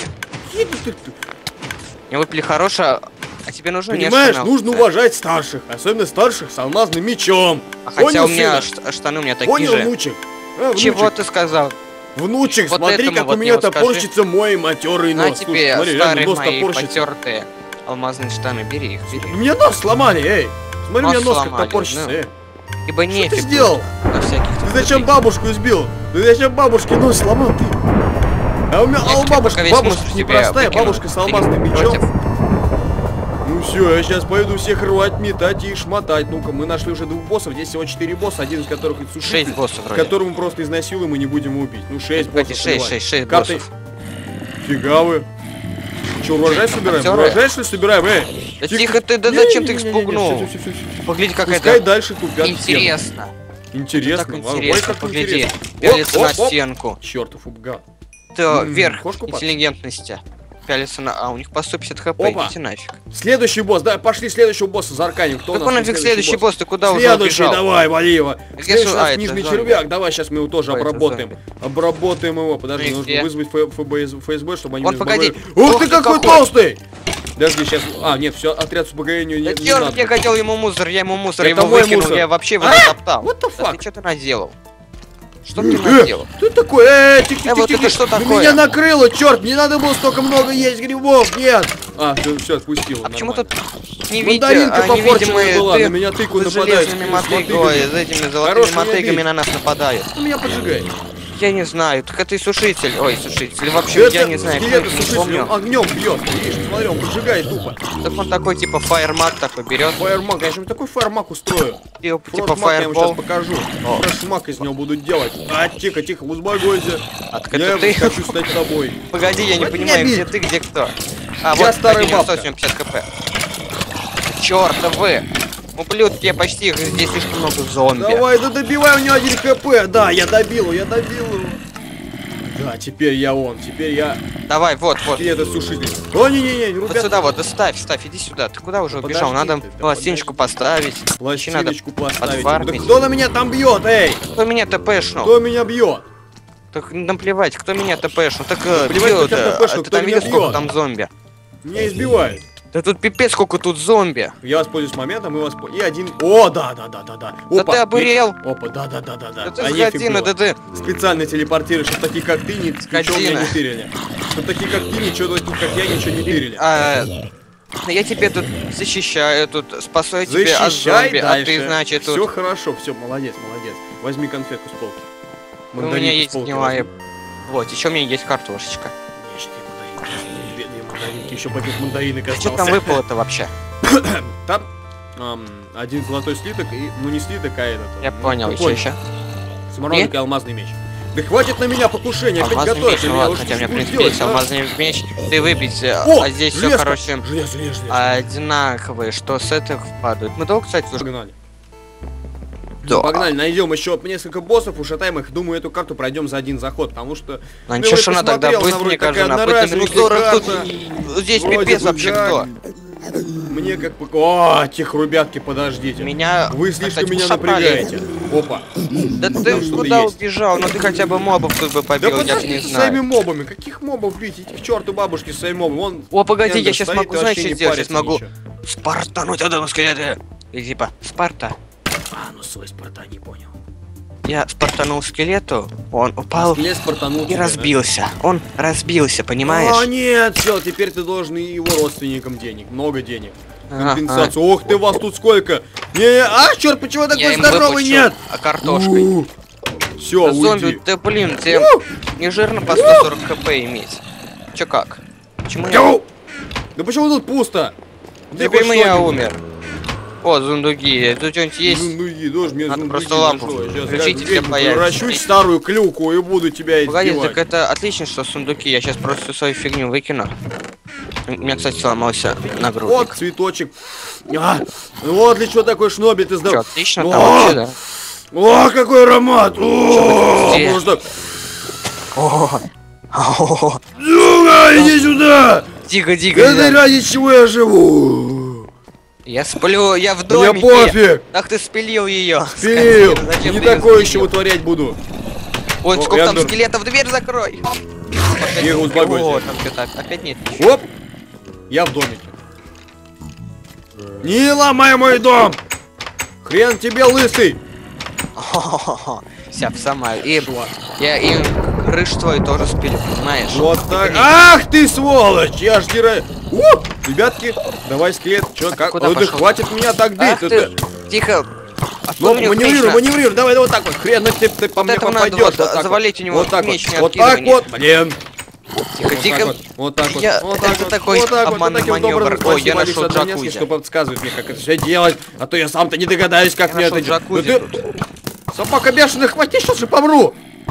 Мне выпали хорошие, а тебе нужно не Понимаешь, штаны. нужно уважать старших, особенно старших с алмазным мечом. А хотя Понял, у меня сына? штаны у меня такие Понял, же. внучек? Чего ты сказал? Внучек, Вот смотри, этому как вот у меня мне вот топорщится мой матерый На нос. тебе Слушай, смотри, реально старые нос мои топорщится. потертые алмазные штаны. Бери их, бери. Мне нос сломали, эй. Смотри, у меня нос как сломали, топорщится, ну. эй. Ибо Что нефиг ты сделал? на всяких Ты зачем бабушку избил? Ты зачем бабушке нос сломал ты? А у меня бабушка непростая, бабушка с алмазным мечом. Ну все, я сейчас пойду всех рвать, метать и шмотать. Ну-ка, мы нашли уже 2 боссов, здесь всего 4 босса, один из которых это сушитель. 6 боссов вроде. Которому просто изнасилуем и не будем убить. Ну 6 Кстати, боссов. 6 Карты... боссов. Фига вы. Че, урожай собираем? Урожай что ли собираем, эй? Да тихо ты, да зачем ты их спугнул? Погляди, какая-то... Пускай дальше тупят. Интересно. Интересно. Так интересно, как погляди. интересно. Пялится на стенку. Чертов убгал. Это верх Кошку интеллигентности. Пялится на... А, у них по 150 хп, Опа. идите нафиг. Следующий босс, да, пошли следующего босса зарканим. Кто у нас? Какой нафиг следующий босс? Ты куда уже Следующий, убежал? давай, вали его. Следующий у нас это нижний зомби. червяк. Давай, сейчас мы его тоже Ой, это обработаем. зомби. Обработаем его. Подожди, Ну и нужно где? вызвать ФСБ, чтобы они... Вон, меня погоди. сбагрили. Ух Ох ты, ты какой какой. толстый! Подожди, сейчас... А, нет, все, отряд с успокоению Да не черт, надо. я хотел ему мусор, я ему мусор, Это его мой выкинул, мусор. я вообще его А? затоптал. What the Да fuck? ты что ты наделал? Что ты наделал? Ты такой, тихо, вот это что такое? Меня накрыло, черт, не надо было столько много есть грибов, нет. А, все, отпустил. А почему тут Мандаринка попорченная невидимые была, на меня тыку с нападают. железными с мотыгами, ой, с этими золотыми Хорош меня мотыгами бить. на нас нападают? Ты меня поджигай. Я не знаю, так это и сушитель. Ой, сушитель. В общем, я не знаю, скелет, не слушай, помню. он огнем бьет. Видишь, смотри, он поджигает тупо. Так он такой типа фаермаг такой берет. Фаермак, я сейчас такой фаермак устрою. Типа Фростмак я ему сейчас фаербол. покажу. О. Фростмак из него буду делать. А, тихо, тихо, успокойся. А так Я это ты? хочу стать тобой. Погоди, я не Вот понимаю, меня где бить. ты, где кто. А, Я вот, старая бабка. 150 кп. Чёртовы! Ублюдки, я почти их, здесь слишком много зомби. Давай, да добивай у него 1 хп. Да, я добил его. Да, теперь я он, теперь я... Давай, вот. Теперь это сушитель. О, не-не-не, Вот ребята. сюда вот, да ставь, иди сюда. Ты куда уже убежал? Подожди Надо ты, да пластиночку поставить. Еще надо Пластиночку поставить. Да подфармить. кто на меня там бьет, эй? Кто меня ТПшнул? Кто меня бьет? Так наплевать, кто меня ТПшнул? Так Наплевать, кто тебя ТПшнул, ты кто там меня видел, сколько бьет? там зомби? Меня избивают. Да тут пипец, сколько тут зомби. Я воспользуюсь моментом и воспользуюсь. И один... О, да. Да Опа, ты обурел. Опа, да. Да ты А нефиг скотина, было. да ты. Специально телепортируешь, чтобы такие как ты ничего Скотина. меня не тырили. Чтобы такие как ты, ничего такие как я ничего не тырили. Я тебе тут защищаю, тут спасаю тебя от Защищай зомби, дальше. а ты, значит, Все тут... хорошо, все, молодец. Возьми конфетку с полки. У меня Мандаринку с есть полки гнилая... возьми. Вот, еще у меня есть картошечка. Ешь ты мандаринки, бедные мандаринки, еще попить мандаринок Что остался. там выпало-то вообще? Там один золотой слиток и, ну не слиток, а этот. Я понял, понял. еще. Самородок и алмазный меч. Да хватит на меня покушение, опять Алмазный готовь. меч, ну ладно, хотя у меня, в принципе, есть алмазный меч. Ты выбить, а здесь все, железка. короче, Железо. одинаковые, что с этих падают. Мы долго, кстати, слушай. Погнали. Да. Погнали, найдем еще несколько боссов, ушатаем их. Думаю, эту карту пройдем за один заход, потому что... Ну ничего, что надо тогда быть, мне кажется, на быть минут 40 тут. Здесь пипец вообще кто? Мне как... О, тихо, ребятки, подождите. Вы слишком кстати, меня ушатали. напрягаете. Опа. Да Там ты что-то куда есть. убежал? Ну ты хотя бы мобов тут бы Да побил, я бы не подождите с своими знаю. мобами. Каких мобов бить? Идите к черту бабушки с своими мобами. Вон, О, погоди, я Эндер сейчас стоит могу, и знаешь, вообще что не сделать? Сейчас парится могу ничего. спартануть одного скелета. И типа, Спарта. А, ну свой Спарта не понял. Я спартанул скелету, он упал Скелет спартанул и тебя, да? разбился. Он разбился, понимаешь? О, нет, все, теперь ты должен и его родственникам денег. Много денег. Ага, Компенсацию. Ох ты, вас тут сколько? Черт, почему Я такой им здоровый выпучу, нет? а картошкой. Все, Да зомби, уйди. да блин, тебе не жирно по 140 хп иметь. Чё как? Почему я... Тю! Да почему тут пусто? Да пойми, я умер. О, зундуги, тут что-нибудь есть? Зундуги, тоже мне Надо зундуги просто лампу нашло. Сейчас включите, я все появится. превращусь в старую клюку и буду тебя Погоди, избивать. так это отлично, что сундуки. Я сейчас просто всю свою фигню выкину. У меня, кстати, сломался Вот нагрудник. цветочек. Вот для чего такой шнобель, ты Чё, здоров. отлично там вообще, да? О, какой аромат! О, Где? просто... О, Сука, иди сюда! Тихо, тихо. Это ради чего я живу? Я сплю, я в Мне домике. пофиг. Ах ты спилил ее. Спилил. Не такое еще вытворять буду. Ой, сколько там скелетов, дверь закрой. Не успокойся. О, там что так, опять нет. Оп. Я в домике. Не ломай мой дом. Хрен тебе лысый. Вся сама. И я и крыш твой тоже спилю, понимаешь? Вот так. Ах ты сволочь! Я ж дира. Ребятки, давай скелет. Чё, как? Куда Да пошел? хватит меня так бить. Тихо. Ну, маневрируй, давай вот так вот. Хрен ты по мне попадешь. Вот завалить у него вот так меч вот. Вот так вот. Блин. Тихо, тихо. Вот так вот. Это такой обманный маневр. Ой, я нашел джакузи. Что подсказывает мне, как это все делать. А то я сам-то не догадаюсь, как мне это делать. Собака бешеная, хвати, сейчас же помру.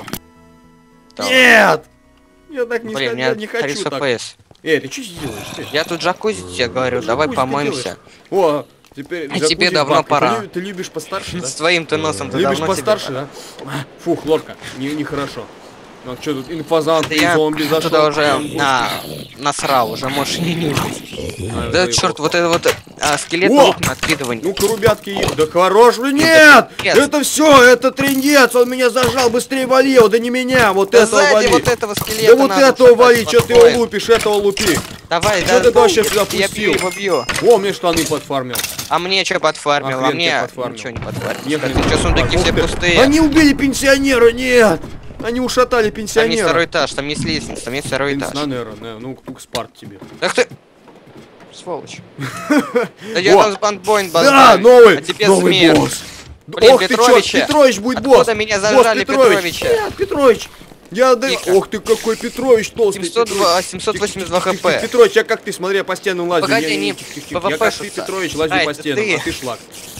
Нет. Я так не хочу так. Эй, ты что делаешь? Я тут джакузи тебе говорю, давай помоемся. О, теперь тебе давно пора. Ты любишь постарше, да? С твоим-то носом ты любишь постарше, да? Фух, лодка, нехорошо. Ну что тут, инфазант, зомби зашел. Туда уже насрал, уже можешь не нюхать. Да черт, вот это вот скелет на откидывание. Ну-ка, ребятки, да хорош, нет! Это все, это трындец, он меня зажал, быстрее вали, да не меня, вот этого вали. вот этого скелета. Да вот этого вали, что ты его лупишь, этого лупи. Давай, что ты вообще сюда пустил? Я бью. О, мне штаны подфармил. А мне что подфармил? А мне ничего не подфармил. Что сундуки все пустые? Они убили пенсионера, нет! Они ушатали пенсионера. Там есть второй этаж, там есть лестница, там есть второй этаж. Наверное, ну, спарт тебе. Ах ты! Сволочь. Да я там спанбойн базарю. Да, новый, а тебе новый смерть. босс. Блин, Ох ты чё, Петрович будет босс. Откуда меня зажали, Петровича? Нет, Петрович. Ох ты какой Петрович толстый. 782 хп. Петрович, я как ты, смотри, я по стенам лазю. Погоди, не я как ты, Петрович, лазю по стенам, а ты шлак.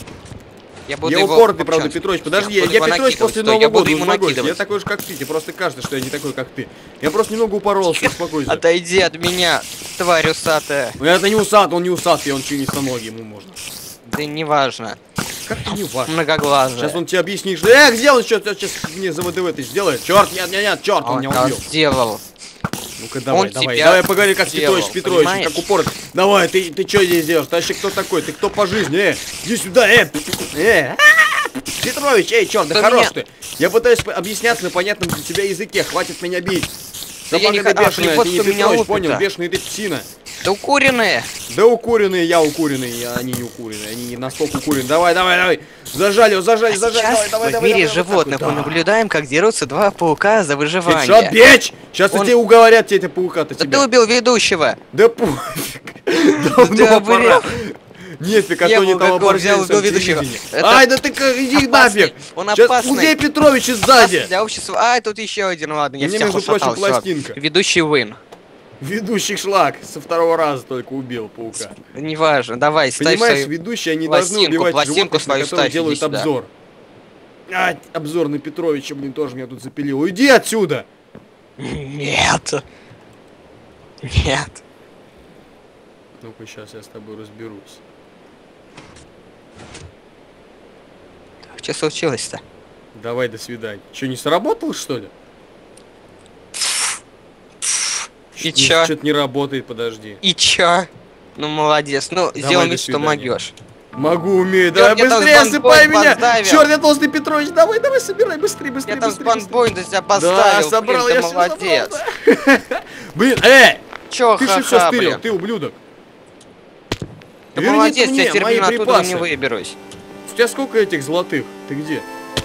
Я упорный, правда, Петрович. Подожди, я Петрович после Нового года узнаю. Я такой же, как ты. Тебе просто кажется, что я не такой, как ты. Я просто немного упоролся, успокойся. Отойди от меня, тварь усатая. Это не усат, он не усатый, он членистоногий, ему можно. Да не важно. Как ты не важно? Многоглазый. Сейчас он тебе объяснит, что где он сейчас мне за ВДВ ты сделает? Черт, нет, черт, он меня убил. Сделал. Ну-ка, давай поговори, как Петрович, как упорный. Давай, ты что здесь делаешь? Ты вообще кто такой? Ты кто по жизни? Иди сюда, Петрович, черт, да хорош ты. Я пытаюсь объясняться на понятном для тебя языке, хватит меня бить. Собака ты бешеная, ты не Петрович, понял, бешеный ты псина. Да укуренные. Да укуренные, я укуренный, они не укуренные, они не настолько укуренные. Давай. Зажали, давай. В мире животных мы наблюдаем, как дерутся два паука за выживание. Ты бечь! Сейчас тебе уговорят эти паука-то тебя. Да ты убил ведущего. Да пофиг. Давно пора. Нефиг, а то не там оборзел ведущего. Ай, да ты иди нафиг. Он опасный. Убей Петровича сзади. Для общества. Ай, тут еще один, ладно, я всех ушатал. Пластинка. Ведущий win. Ведущий шлак со второго раза только убил паука. Неважно, давай, ставь. Понимаешь, ведущие, они должны убивать животных, на которых делают обзор. Обзор на Петровича, блин, тоже меня тут запилил. Уйди отсюда! Нет. Ну-ка, сейчас я с тобой разберусь. Что случилось-то? Давай, до свидания. Что, не сработало, что ли? И чё? Что-то не работает, подожди. И чё? Ну, молодец. Ну, сделай вид, что могешь. Могу, умею. Давай быстрее, осыпай меня. Черт, я толстый Петрович. Давай, собирай, быстрее. Я там спанбойн до тебя поставил. Да, собрал, я молодец. Блин, чё, ты все стырил, ты ублюдок. Ты молодец, я теперь оттуда не выберусь. У тебя сколько этих золотых? Ты где?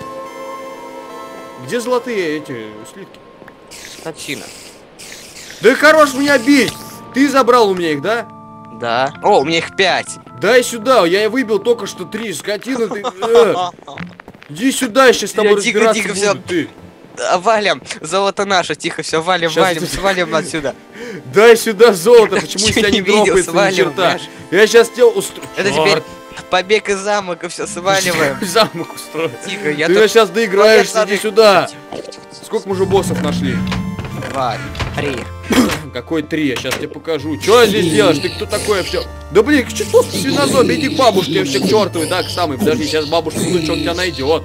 Где золотые эти слитки? Скотина. Да хорош меня бить! Ты забрал у меня их, да? Да. О, у меня их 5. Дай сюда, я выбил только что 3. Скотина ты. Иди сюда, я сейчас с тобой разбираться буду, ты. Валим, золото наше, тихо, все, валим отсюда. Дай сюда золото, почему у тебя не дропается ни черта? Я сейчас тебя устрою. Это теперь побег из замка, все, сваливаем. Замок устроить. Тихо, я ты сейчас доиграешься, иди сюда. Сколько мы уже боссов нашли? 2, 3. Какой 3? Я сейчас тебе покажу. Что здесь делаешь? Ты кто такой вообще? Да блин, что толстый свинозомби? Иди к бабушке вообще к чертовой, да, к самой. Подожди, сейчас бабушка что тебя найдет.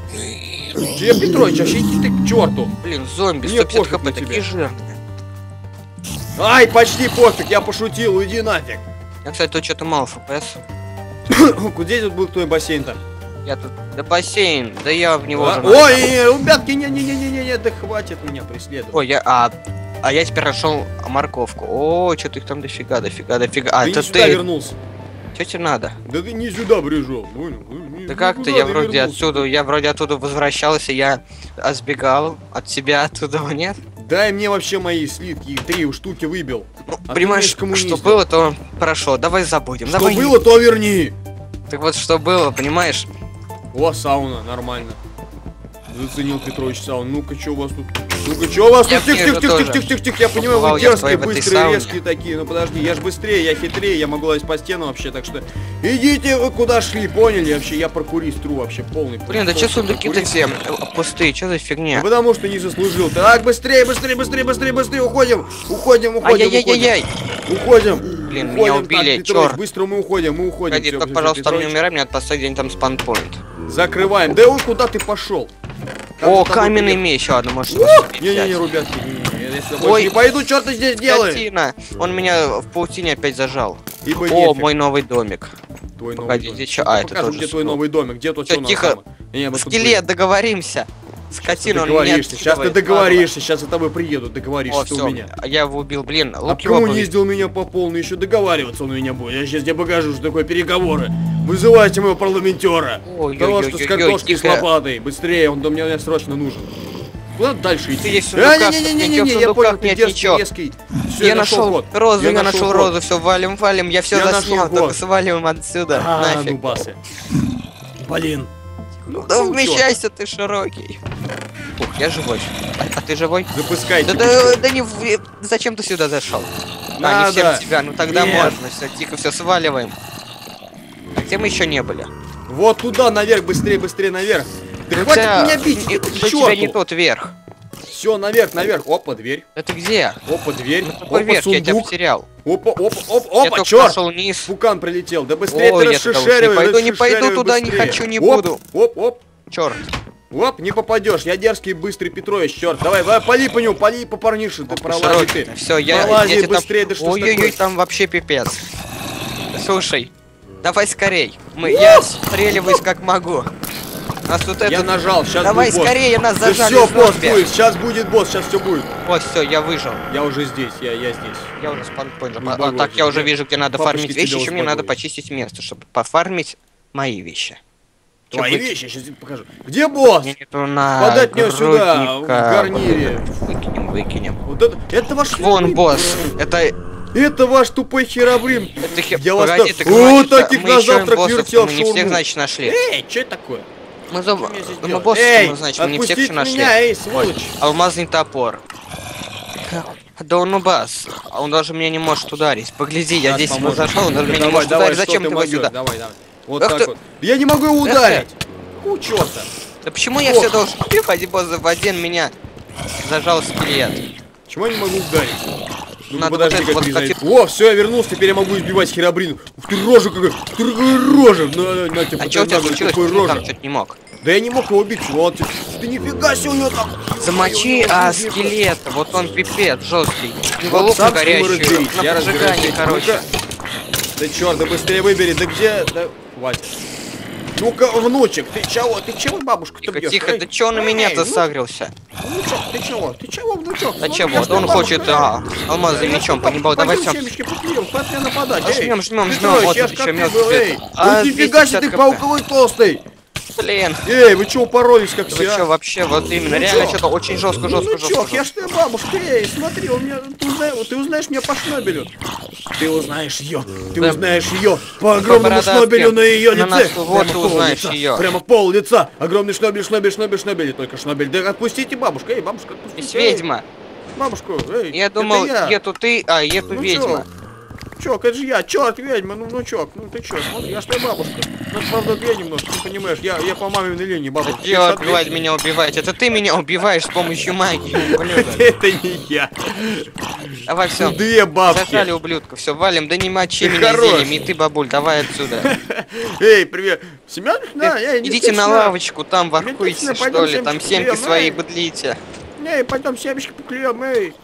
Петрович, вообще иди ты к черту. Блин, зомби, 150 хп, такие жирные. Ай, почти пофиг, я пошутил, уйди нафиг. Я, кстати, тут что-то мало FPS. Где тут был твой бассейн-то? Я тут... Да бассейн, да я в него уже... Ой, ребятки, не, да хватит меня преследовать. Ой, я теперь нашел морковку. О, что-то их там дофига. А, Ты это не сюда вернулся. Что тебе надо? Да ты не сюда пришел. Да как-то я вроде оттуда возвращался, я сбегал от тебя оттуда, нет? Дай мне вообще мои слитки, их 3 штуки выбил. Ну, понимаешь, что было, то прошло. Давай забудем. Что было, то верни. Так вот, что было, понимаешь? О, сауна, нормально. Заценил Петрович сауну. Ну-ка, что у вас тут? Ну-ка, что у вас тут? Тихо, я понимаю, вы дерзкие, быстрые, резкие такие. Ну подожди, я ж быстрее, я хитрее, я могу лазить по стенам вообще, так что идите вы куда шли, поняли? Вообще, я прокурист, тру вообще полный. Блин, да что сундуки-то все пустые, что за фигня? Потому что не заслужил. Так, быстрее, уходим. Ай-яй-яй-яй. Уходим. Блин, меня убили, чёрт. Быстро мы уходим. Погоди, только, пожалуйста, там не умирай, мне отпасай где-нибудь там спанпоинт. Закрываем. Да ой, куда ты пошел? О, каменный меч, ладно, может. Не, ребятки, ой, не пойду, что ты здесь делаешь? Он меня в паутине опять зажал. О, мой новый домик. Твой Погоди, новый домик. здесь это тоже. Где твой новый домик? Где тут все тихо. Скелет, договоримся. Скотина, он меня сейчас ты договоришься, сейчас за тобой приедут, договоришься у меня. Я его убил, блин. А почему унизил меня по полной, еще договариваться он у меня будет. Я сейчас тебе покажу, что такое переговоры. Вызывайте моего парламентера. Просто с картошкой с лопатой. Быстрее, он до меня срочно нужен. Куда дальше идти? Не, я понял, ты дерзкий, резкий. Я нашел розу, я нашел розу, все, валим, я все заснял, только свалим отсюда. Нафиг. Блин. Да вмещайся, ты широкий. Ух, я живой. А ты живой? Запускайте. Да не... Зачем ты сюда зашел? Не всем тебя, ну тогда можно. Все, тихо, все, сваливаем. А где мы еще не были? Вот туда, наверх, быстрее наверх. Да хватит меня бить, у тебя не тот верх. Все, наверх. Опа, дверь. Это где? Опа, дверь. Опа, верх, я тебя потерял. Опа, черт! Пукан прилетел. Да быстрее ты расширяй. Не пойду туда, не хочу, не буду. Оп. Черт. Оп, не попадешь. Я дерзкий, быстрый Петрович, черт. Давай, пали по нему, пали по парнише. Ты пролази ты. Все, я быстрее, да что ой-ой-ой, там вообще пипец. Слушай, давай скорей. Я стреливаюсь как могу. Нас тут я нажал, сейчас давай будет скорее, нас зажали. Да все, босс будет, сейчас будет босс, сейчас все будет. Вот, все, я выжил. Я уже здесь, я здесь. Я уже спанпоинт. Так, я уже вижу, где надо фармить вещи, еще мне надо почистить место, чтобы пофармить мои вещи. Твои вещи, сейчас тебе покажу. Где босс? Подать мне сюда, в гарнире. Выкинем. Вот это ваш вон босс, это ваш тупой херобрин. Я вас таких на завтрак вертел в шаурму. Мы не всех, значит, нашли. Эй, что это такое? Мы босса, значит, мы не всех еще нашли. Эй, сволочь. Алмазный топор. Да он убас. А он даже меня не может ударить. Погляди, я здесь ему зашел, он даже меня не может ударить. Зачем ты его сюда? Давай. Вот так вот. Я не могу его ударить. У черта. Да почему я все должен убивать, босс, в один меня зажал скелет? Почему я не могу ударить? Ну подожди, О, все, я вернулся, теперь я могу избивать херобрину. Ух ты, рожа какая! Рожа! На тебе, а что у тебя случилось? Ты там что-то не мог? Да я не мог его убить, вот. Ты нифига себе у него там. Замочи скелет, вот он пипец, жесткий. Его лук горящий, на поджигание, короче. Да черт, да быстрее выбери, да где? Да хватит. Ну-ка, внучек, ты чего бабушку-то бьешь? Тихо, ты чего на меня-то сагрился? Внучок, ты чего, внучок? А чего? Да он хочет алмазным мечом по небу, давай все. Жмем, вот еще мелкий. А нифига себе, ты пауковый толстый! Блин. Эй, вы что упоролись как все? Вы что вообще, вот именно, реально что-то очень жестко. Я ж твоя бабушка, эй, смотри, у меня, ты узнаешь меня по шнобелю. Ты узнаешь ее по огромному шнобелю на ее лице. Вот ты узнаешь ее. Прямо пол лица, огромный шнобель, только шнобель. Да отпустите бабушку, эй, бабушка, отпустите. Ведьма. Бабушку, эй. Я думал, ету ты, а ету ведьма. Чок, это же я, черт, ведьма, ну внучок, ну ты чё, смотри, я ж твоя бабушка. Ну, правда, две немножко, ты понимаешь, я по маминой линии, бабушка. Чё меня убивать? Это ты меня убиваешь с помощью магии, ублюдок. Это не я. Давай все. Две бабки. Зажали ублюдка, все, валим, да не мочи меня зельем, и ты, бабуль, давай отсюда. Эй, привет. Семён? Идите на лавочку, там воркуйте, что ли, там семки свои быдлите. Эй, пойдем семечки поклюем, эй.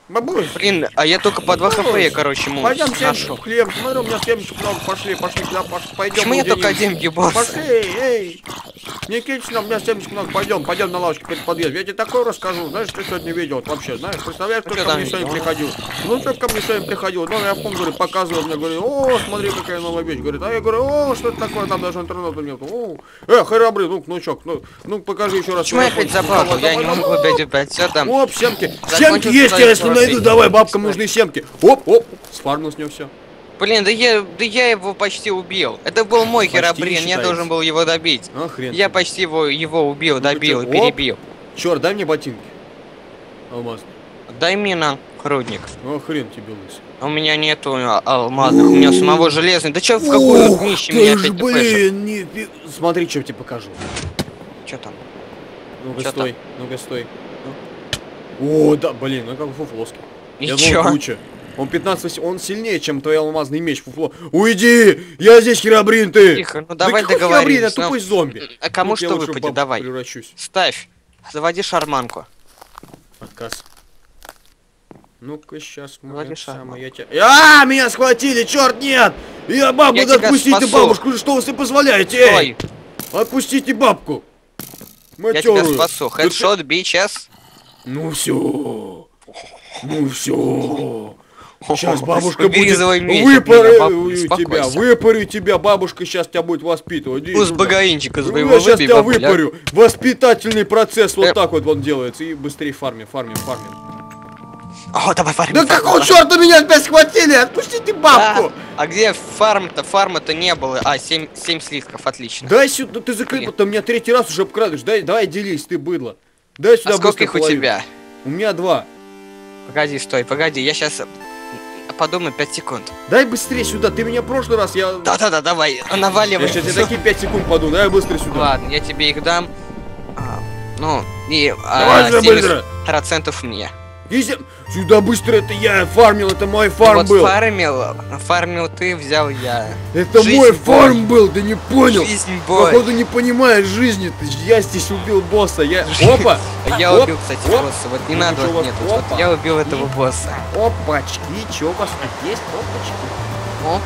Бабусь. Блин, а я только по 2 хп, короче, пойдем нашел. хлеб. Смотри, у меня семечек много. Пошли, да, пойдем. Почему я только один ебался? Пошли, эй. Никитична, у меня семечек много. Пойдем на лавочке перед подъездом. Я тебе такое расскажу. Знаешь, что сегодня видел вот вообще? Знаешь, представляешь, кто ко мне сегодня приходил? Ну, кто ко мне сегодня приходил? Ну, я помню, говорю, показывал мне, говорю, о, смотри, какая новая вещь. Говорит, а я говорю, о, что это такое? Там даже интернета нету. Храбрый, внучок, ну, покажи еще раз. Почему я опять забыл? Я не могу опять все там. Оп, семки. Семки есть, я если найду, давай, бабкам нужны семки. Оп, сфармил с него все. Блин, да я его почти убил. Это был мой Херобрин, я должен был его добить. Хрен. Я почти его убил, добил, перебил. Черт, дай мне ботинки. Алмазные. Дай мне на рудник. Хрен тебе лысый. У меня нету алмазных, у меня самого железный. Да чё, в какую днище меня опять блин, смотри, что я тебе покажу. Чё там? Ну-ка стой. О, да, блин, ну как фуфлоский. И чё? Он 15, он сильнее, чем твой алмазный меч, фуфло. Уйди! Я здесь Херобрин, ты! Тихо, ну давай договоримся. Херобрин, я тупой зомби. А кому что выпадет, давай. Превращусь. Ставь. Заводи шарманку. Отказ. Ну-ка, сейчас мы самое. Меня схватили, черт, нет! Я бабу, отпустите бабушку, что вы себе позволяете? Эй! Отпустите бабку! Я тебя спасу. Хедшот, бичес. Ну все. Сейчас бабушка будет выпарю тебя, бабушка сейчас тебя будет воспитывать. С багаинчика я сейчас тебя выпарю. Воспитательный процесс вот так вот он делается. И быстрее фармим. О, давай фармим. Да какого черта меня опять схватили? Отпустите бабку. А где фарм-то? Фарма-то не было. 7 слитков, отлично. Дай сюда, ты закрыт, ты меня 3-й раз уже обкрадываешь. Давай делись, ты быдло. Дай сюда. А сколько их у тебя? У меня 2. Погоди, я сейчас подумаю 5 секунд. Дай быстрее сюда, ты меня в прошлый раз, я... Да, давай, наваливай. Я сейчас тебе такие 5 секунд подумаю, давай быстрее сюда. Ладно, я тебе их дам. И 70% мне. Сюда быстро, это я фармил, это мой фарм был. Фармил ты, взял я. Это мой фарм был, ты не понял. Жизнь, бой. Походу не понимаешь жизни, я здесь убил босса, Опа! Я убил, кстати, босса, вот не надо, нет, вот я убил этого босса. Опачки, чё у вас тут есть, опачки?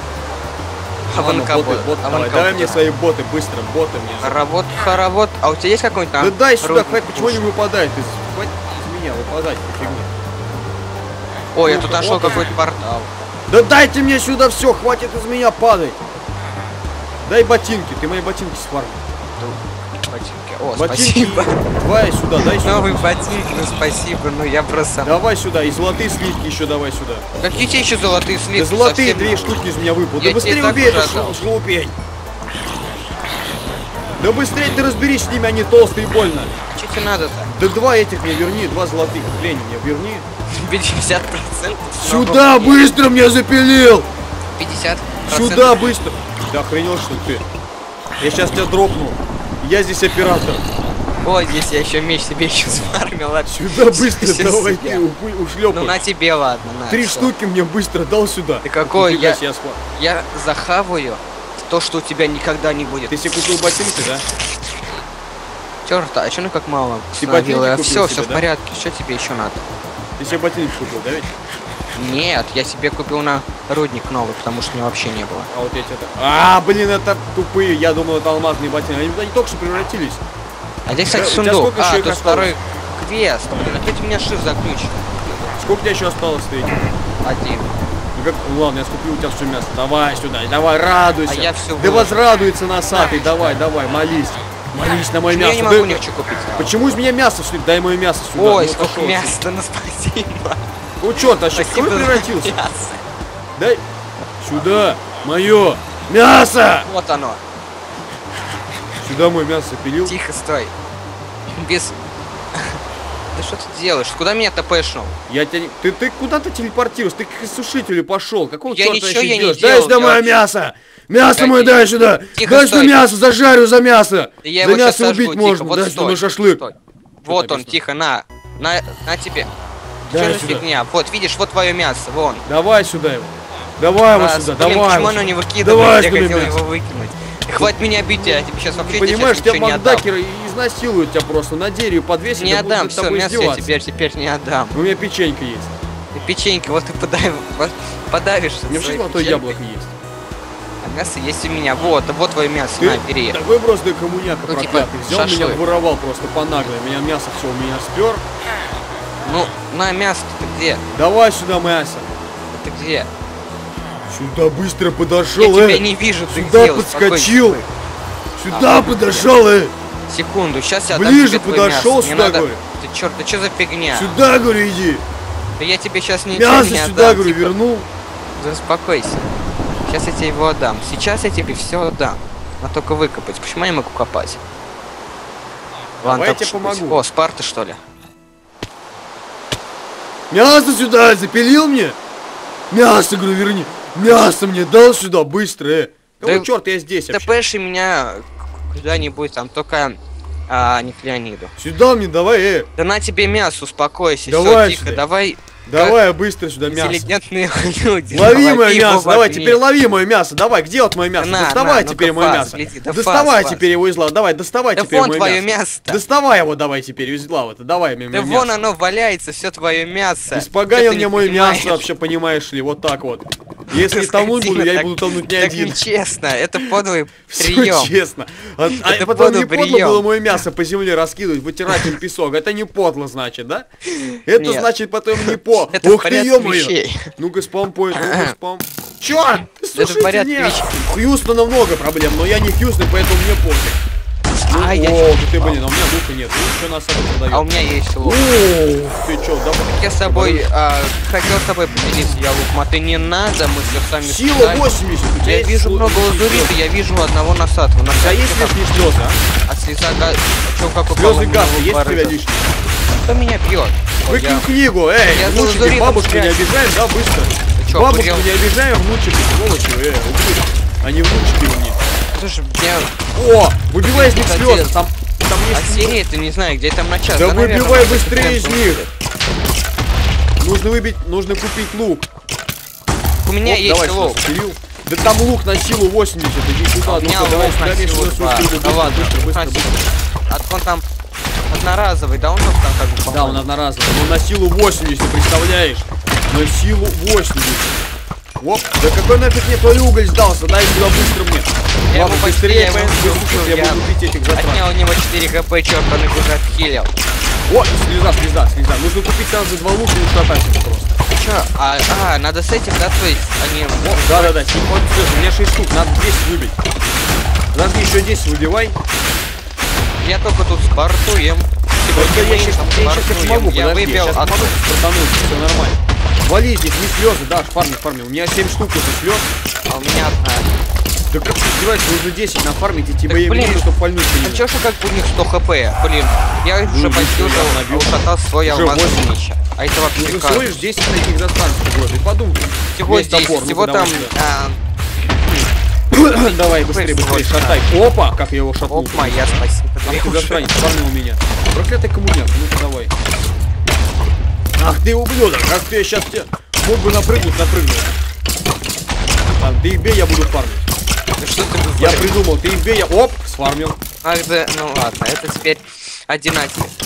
Давай мне свои боты, быстро, боты мне. Хоровод, а у тебя есть какой-нибудь там? Да дай сюда, почему не выпадает из меня, выпадать, фигня. Ой, я тут нашел какой-то портал. Да дайте мне сюда все, хватит из меня падать. Дай ботинки, ты мои ботинки сфармил. Ботинки, спасибо. Давай сюда, дай сюда. Новые ботинки, спасибо, я просто... Давай сюда, и золотые слитки еще давай сюда. Какие тебе еще золотые слитки? Да золотые 2 штуки из меня выпало. Да быстрее убей эту шелупень. Да быстрее ты разберись с ними, они толстые и больно. Что тебе надо-то? Да 2 этих мне верни, 2 золотых. Лень мне верни. 50%. Сюда быстро меня запилил. 50%. Сюда быстро. Да охренел, что ты? Я сейчас тебя дропну. Я здесь оператор. Ой, здесь я еще меч себе еще сфармил. Сюда быстро давай ты ушлепай. Ну на тебе, ладно. 3 штуки мне быстро дал сюда. Ты какой? Я захаваю то, что у тебя никогда не будет. Ты себе купил ботинки, да? Черт, а что как мало? Все в порядке. Что тебе еще надо? Ты себе ботинки купил, да ведь? Нет, я себе купил на рудник новый, потому что у меня вообще не было. А вот эти это... блин, это тупые. Я думал, это алмазные ботинки. Они только что превратились. А здесь, кстати, сундук. Тут второй квест. Блин, опять у меня shift заключен. Сколько у тебя еще осталось стоять? 1. Ну ладно, я скуплю у тебя все мясо. Давай сюда, давай, радуйся. А я все да возрадуется носатый, давай, молись. Молись на мое мясо. Я не могу ничего купить. Почему из меня мясо шли? Дай мое мясо сюда. Ой, сколько мяса, да ну спасибо. Ну чё ты, а кто превратился? Дай сюда мое мясо. Вот оно. Сюда мое мясо запилил. Тихо, стой. Без... Да что ты делаешь? Куда меня тпшнул? Я тебя... Ты куда-то телепортируешь? Ты к сушителю пошел. Какого черта ничего я не делал? Дай сюда мое мясо! Мясо мое дай сюда! Дай сюда мясо, зажарю за мясо! Я за мясо убить можно, дай сюда шашлык. Вот он, тихо, на тебе. Что за фигня? Вот, видишь, вот твое мясо, вон. Давай сюда его. Давай его сюда, давай. Почему оно не выкидывает? Я хотел его выкинуть. Хватит меня бить, я тебе сейчас вообще понимаешь, тебя не отдам. макдакеры изнасилуют тебя просто на дереве подвесить. Не отдам, все, мясо я теперь не отдам. У меня печенька есть. И печенька, вот ты подавишься. У меня вообще золотое яблоко есть. А мясо есть у меня. Вот твое мясо, на, бери. Такой просто коммуняка Ну, проклятый. типа, Взял шашлык. меня, воровал просто по наглой. Меня мясо все у меня спер. Ну, на мясо ты где? Давай сюда мясо. Ты где? Сюда быстро подошел, Я тебя не вижу, ты Сюда где? подскочил. Сюда подошел, Секунду, сейчас я ближе подошел сюда, говорю. Ты черт, ты что за фигня? Сюда, говорю, иди. Да я тебе сейчас не Мясо не сюда, отдам, говорю, типа. вернул. Успокойся. Сейчас я тебе его отдам. Сейчас я тебе все отдам. Надо только выкопать. Почему я не могу копать? Давай я тебе так, помогу. О, Спарта, что ли? Мясо сюда, запилил мне? Мясо, говорю, верни. Мясо мне дал сюда, быстро, Да, ну, черт, я здесь вообще. ТПши меня куда-нибудь там, только не к Леониду. Сюда мне давай, Да на тебе мясо, успокойся, Давай все, тихо, сюда. давай. Давай быстро сюда мясо. Интеллигентные люди. Лови мое пиво мясо, давай, возьми. теперь лови мое мясо. Давай, где вот мое мясо? На, Доставай на, теперь ну-ка, мое фас, мясо. гляди, да Доставай фас, теперь его из лава. Давай, доставай Да теперь вон мое твое мясо. мясо-то. Доставай его давай теперь из лава-то. Давай мне Да мое вон мясо. оно валяется, все твое мясо. Испоганил Чё ты мне не мое понимаешь? мясо вообще, понимаешь ли, вот так вот. Если тонуть буду, я и буду тонуть не Так один. нечестно, это подлый Все прием. честно. А Это потом не подлый подло прием. было мое мясо по земле раскидывать, вытирать им песок. Это не подло, значит, да? Это Нет. значит потом не по. Это в Ух ты, порядке ё-моё. вещей. Ну-ка спампоинт, ну-ка спам. Чёрт! Это в Слушайте, порядке нет. вещей. У Хьюстона много проблем, но я не Хьюстон, поэтому мне пофиг. Ну, Ай, я о, чуть не ты, упал. блин, а у меня лука нет. Ну, что нас это продает? А у меня есть лук. О, ты чё, давай. Я с тобой хотел с тобой поделиться, я лук, а ты не надо, мы все сами Сила справим. 80. У тебя Я есть вижу сло- много лазурита, я вижу одного носатого. У тебя есть лишние слезы, а? А слеза чё, как упала Слезы мне газа в есть у тебя барыга? лишние? Кто меня бьет? Выкинь книгу, эй, Я за внучики, лазуритом бабушку не прячусь. обижаем, да, быстро. чё, Бабушку охуел? не обижаем, внучики, сволочи, ублюдки. Они внучки у них. Слушай, меня... О, выбивай из них Кстати, слезы, там А есть... серия-то не знаю, где там начало. Да наверное, выбивай может, быстрее прям из там них. будет. Нужно купить лук. У меня Оп, есть давай лук. сюда, Кирилл. Да там лук на силу 80, иди сюда, У меня ну-ка, давай лук сюда, на мне силу сюда, 2. сюда, Да ладно, быстро. он там одноразовый, да он там как бы, Да, по-моему. он одноразовый, но на силу 80, представляешь? На силу 80. Оп, да какой нафиг мне твой уголь сдался, дай сюда быстро мне. Я Ладно, ему быстрее, ему быстрее, я буду бить этих затрат. отнял у него 4 хп, черт, он их уже отхилил. О, слеза. Нужно купить сразу 2 лука и шатать их просто. Чё? Надо с этим, да, то есть, они... Да, у меня 6 штук, надо 10 выбить. Подожди, еще 10 выбивай. Я только тут спартуем. Только я сейчас смогу, Я подожди, выбил сейчас от... смогу стартануть, все нормально. Вали здесь, не слезы, да, фарми. У меня 7 штук уже слез. А у меня одна. Да как ты издеваешься, нужно 10 нафармить, и тебе Так, я блин, вижу, что пальнуть А не чё же как бы у них 100 хп? Блин, я уже почти уже набил. ушатал свой Уже алмаз 8. меча. А это вообще Нужно как? всего лишь 10 таких застанций, вот, и подумай. Всего Есть 10, топор, всего ну-ка, там... Давай, быстрее, Свой шатай. Опа, как я его шатнул. Оп, моя, спасибо. Ах ты засранец, фармил меня. Проклятый коммуняк, ну-ка давай. Ах ты ублюдок, как ты сейчас тебе... Мог бы напрыгнуть. Там, ты их бей, я буду фармить. Что ты Я придумал, ты их бей, я... Оп, сфармил. Ах да, ну ладно, это теперь 11.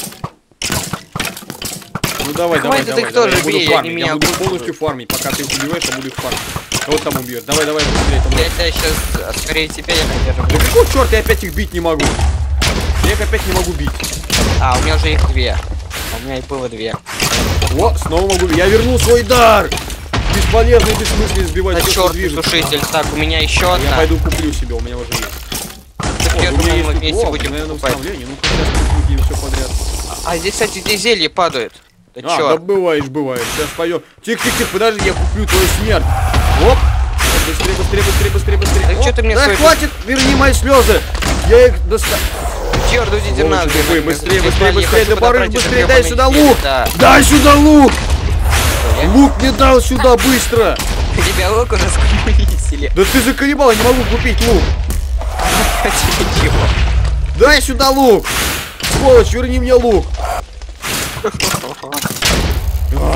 Ну давай, Хватит их я тоже буду бей, фармить, они я меня буду убьют. полностью фармить. Пока ты их убиваешь, я буду их фармить. Кого там убьет? Давай, быстрее, там. Я тебя сейчас, скорее тебя, я, наверное, Да какого черта я опять их бить не могу? Я их опять не могу бить. у меня уже их 2. У меня их было 2. О, снова могу бить. Я вернул свой дар. Бесполезно и бессмысленно сбивать Да всё, что черт, движется. сушитель. Так, у меня еще Я одна. пойду куплю себе, у меня уже есть. Так я у меня думал, есть мы тут вместе лог, будем наверное, покупать. установление. Ну-ка, сейчас купим все подряд. А здесь, кстати, здесь зелье падают. Да Да черт. бывает. Сейчас пойдем. Тихо, подожди, я куплю твою смерть. Оп. Быстрее. Так Оп, чё ты мне да свой- хватит, верни мои слезы. Я их достал. Черт, уйдите нахрен. Быстрее, Я хочу до поры, подобрать быстрее, это дай прямо сюда на лук. да. Дай сюда лук. Я- Лук мне дал сюда, быстро. Тебя лук уже скрутили. Да ты заколебал, я не могу купить лук. Чего? Дай сюда лук. Сволочь, верни мне лук.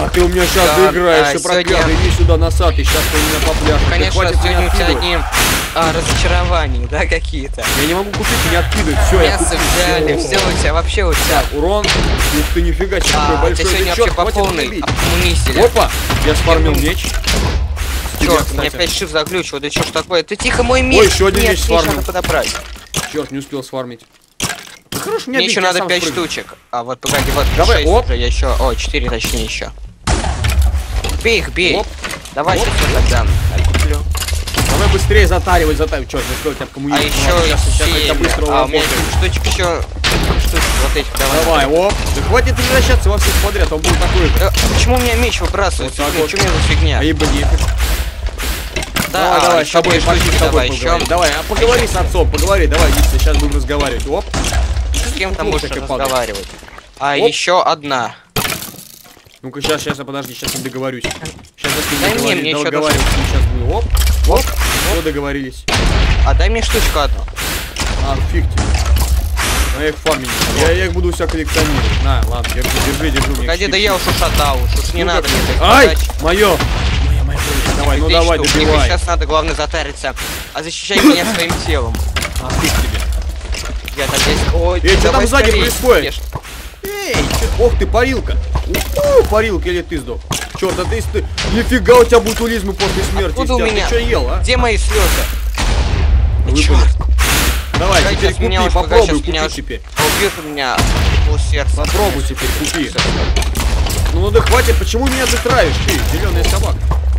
ты у меня сейчас Да, доиграешься, сегодня- проклятый. Иди сюда, носатый, сейчас ты у меня попляшешь. Ты Конечно, хватит меня сегодня у тебя откидывать. одни разочарования, да, какие-то. Я не могу купить и не откидывать. Все, я Мясо купил. взяли, все у тебя, вообще у тебя. Урон. Ух ты, нифига себе, какой У тебя большой. сегодня Да вообще чёрт, по хватит полной меня бить. обмунистили. Опа, я сфармил меч. Тебя, Черт, меня кстати. опять shift заглючил, да что ж такое? Ты тихо, мой меч! Ой, еще один Нет, меч меч сфармил. надо подобрать. Черт, не успел сфармить. Да хорош меня Мне бить, еще я надо сам 5 спрыгну. штучек. А вот погоди, вот Давай, 6 оп. уже, я еще. О, 4 точнее еще. Бей их, бей. Оп. Давай Оп. сейчас я тогда куплю. Давай быстрее затаривать. Черт, не успел тебя А коммунизм. еще сейчас это 7. быстро А у меня работает. штучек еще. Штучек вот этих Давай, оп. Да хватит превращаться во всех подряд, он был такой же. Почему у меня меч выбрасывается? Вот так вот. Что у меня за фигня? А ибо нефиг. Да, Давай, с еще тобой, 2 пошли штучки с тобой давай, еще. поговорим. Давай, а поговори с отцом, поговори, давай, Витя, сейчас будем разговаривать. Оп. С кем там Слушай, будешь как падает. разговаривать? А Оп. еще одна. Ну-ка, сейчас, подожди, сейчас не договорюсь. Сейчас Дай мне, мне еще договариваюсь, сейчас буду. Оп, оп, все, договорились. А дай мне штучку одну. А, фиг тебе. А я их фармить не буду. Я их буду у себя коллекционировать. На, ладно, держи, мне. Погоди, да я уж ушатал, уж не Ну-ка. надо мне так Ай, подачи. мое. Давай, ну давай, добивай. Сейчас надо, главное, затариться. А защищай меня своим телом. А, фиг тебе. Я так здесь... Ой, Что там давай сзади скорей, происходит? ешь. Эй, ох ты, парилка. Парилка, или ты сдох? Черт, а ты... Нифига у тебя бутулизмы после смерти. Откуда у Стяг. меня? Ты что ел, а? Где мои слезы? Выпали. Черт, Давай, Погоди, теперь сейчас меня купи, уж- попробуй, сейчас купи меня уж- теперь. убьют у меня полсердца. Попробуй теперь, купи. Ну да хватит, почему меня ты травишь, ты, зеленая собака?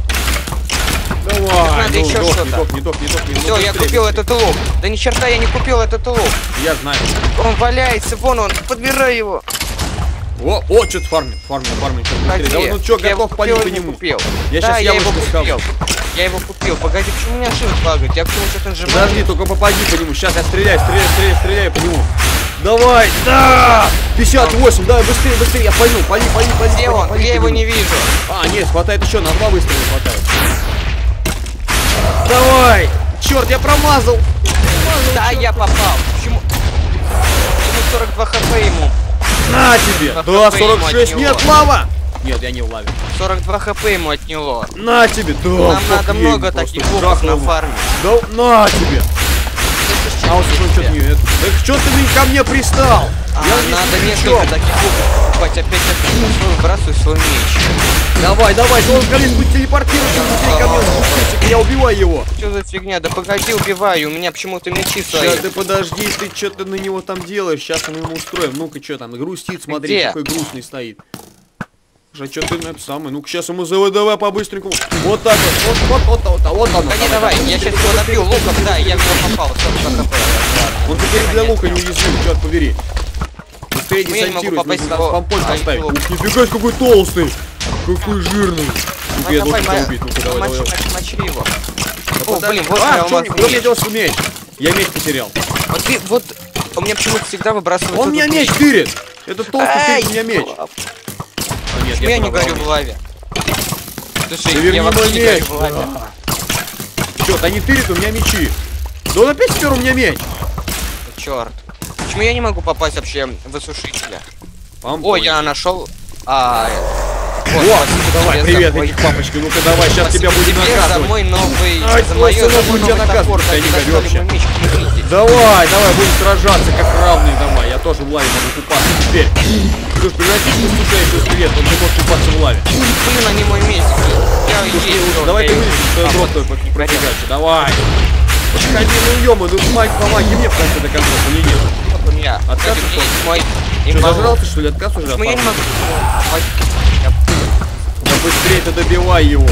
Давай, надо еще дох, что-то. не дох. Все, я купил этот лук. Да ни черта я не купил этот лук. Я знаю. Он валяется, вон он, подбирай его. О, что-то фармим, что-то быстрее. Погоди, Да ну что, я его готов палить по купил или не нему. купил? Я Да, сейчас я его яблочко купил. схаваю. Я его купил. Погоди, почему у меня shift багает? Я почему что-то нажимаю? Подожди, только попади по нему. Сейчас я стреляю по нему. Давай, да! 58, давай, быстрее, я палю, пали. Где он? Я его не вижу. А, нет, хватает еще, на 2 выстрела хватает. Давай! Черт, я промазал! Да, я попал. Почему? Почему 42 хп ему? На тебе! На Да, хп ему 46, отняло. нет, лава! Нет, я не в лаве. 42 хп ему отняло. На тебе, да! Нам как надо ей, много просто таких луков жахнул. на фарме. Да, на тебе! А вот что-то не... Так что ты ко мне пристал? Я здесь Надо ни при несколько чем. таких луков покупать. Опять я выбрасываю свой меч. Давай, он, блин, будет телепортироваться быстрее ко мне, спуститься, я убиваю его. Что за фигня? Да погоди, убиваю. У меня почему-то мечи свои. Сейчас, ты подожди, ты что-то на него там делаешь, сейчас мы ему устроим. Ну-ка, что там, грустит, смотри, Где? какой грустный стоит. Что ты на это самое? Ну-ка, сейчас ему давай по-быстренькому. Вот так вот он. Да не давай, я сейчас его набил луком, да, я в него попал. 42 хп. Он теперь для лука неуязвим, черт побери. Быстрее Я не могу десантируй, попасть нужно в его- спампоинт а, поставить. лук. Ух, нифига, какой толстый. Какой жирный. Ну-ка, я должен тебя убить, ну-ка, давай. Мочи его. Да О, подожди. блин, вот А, я алмазный куда мне меч. делся меч? Я меч потерял. Вот ты, вот, у меня почему-то всегда выбрасывается... Он меня этот меч тырит. Это толстый тырит меня меч. Почему А, нет, я не подобрал горю меч. в лаве? Слушай, Да верни я мой вообще не меч. горю в лаве. Чё, они тырят, у меня мечи. Да он опять спер у меня меч. Черт. Почему я не могу попасть вообще в осушителя? Пам-пам. Ой, я нашел. Вот, О, спасибо давай, тебе привет, за мой- этих папочка. Ну-ка, давай, сейчас спасибо тебя будем тебе за наказывать. мой новый... Ай, за твой мое сынок за мой будет тебя новый топор, наказывать, я не так горю вообще. мой меч к нему видеть. Давай, будем сражаться как равные, давай. Я тоже в лаве могу купаться теперь. Слушай, превратись в сушающий скелет, он не может купаться в лаве. Блин, они мой меч. Я Слушай, есть. давай ты вылезешь, что я дроп профигачу. Давай. Подходи, ну ё-мо, ну помоги мне в конце до конца, или нет? Вот у меня. Отказ Кстати, ушел? есть мой... Что, зажрался, что ли, отказ уже? Почему я не оформил? могу? Да быстрее ты добивай его.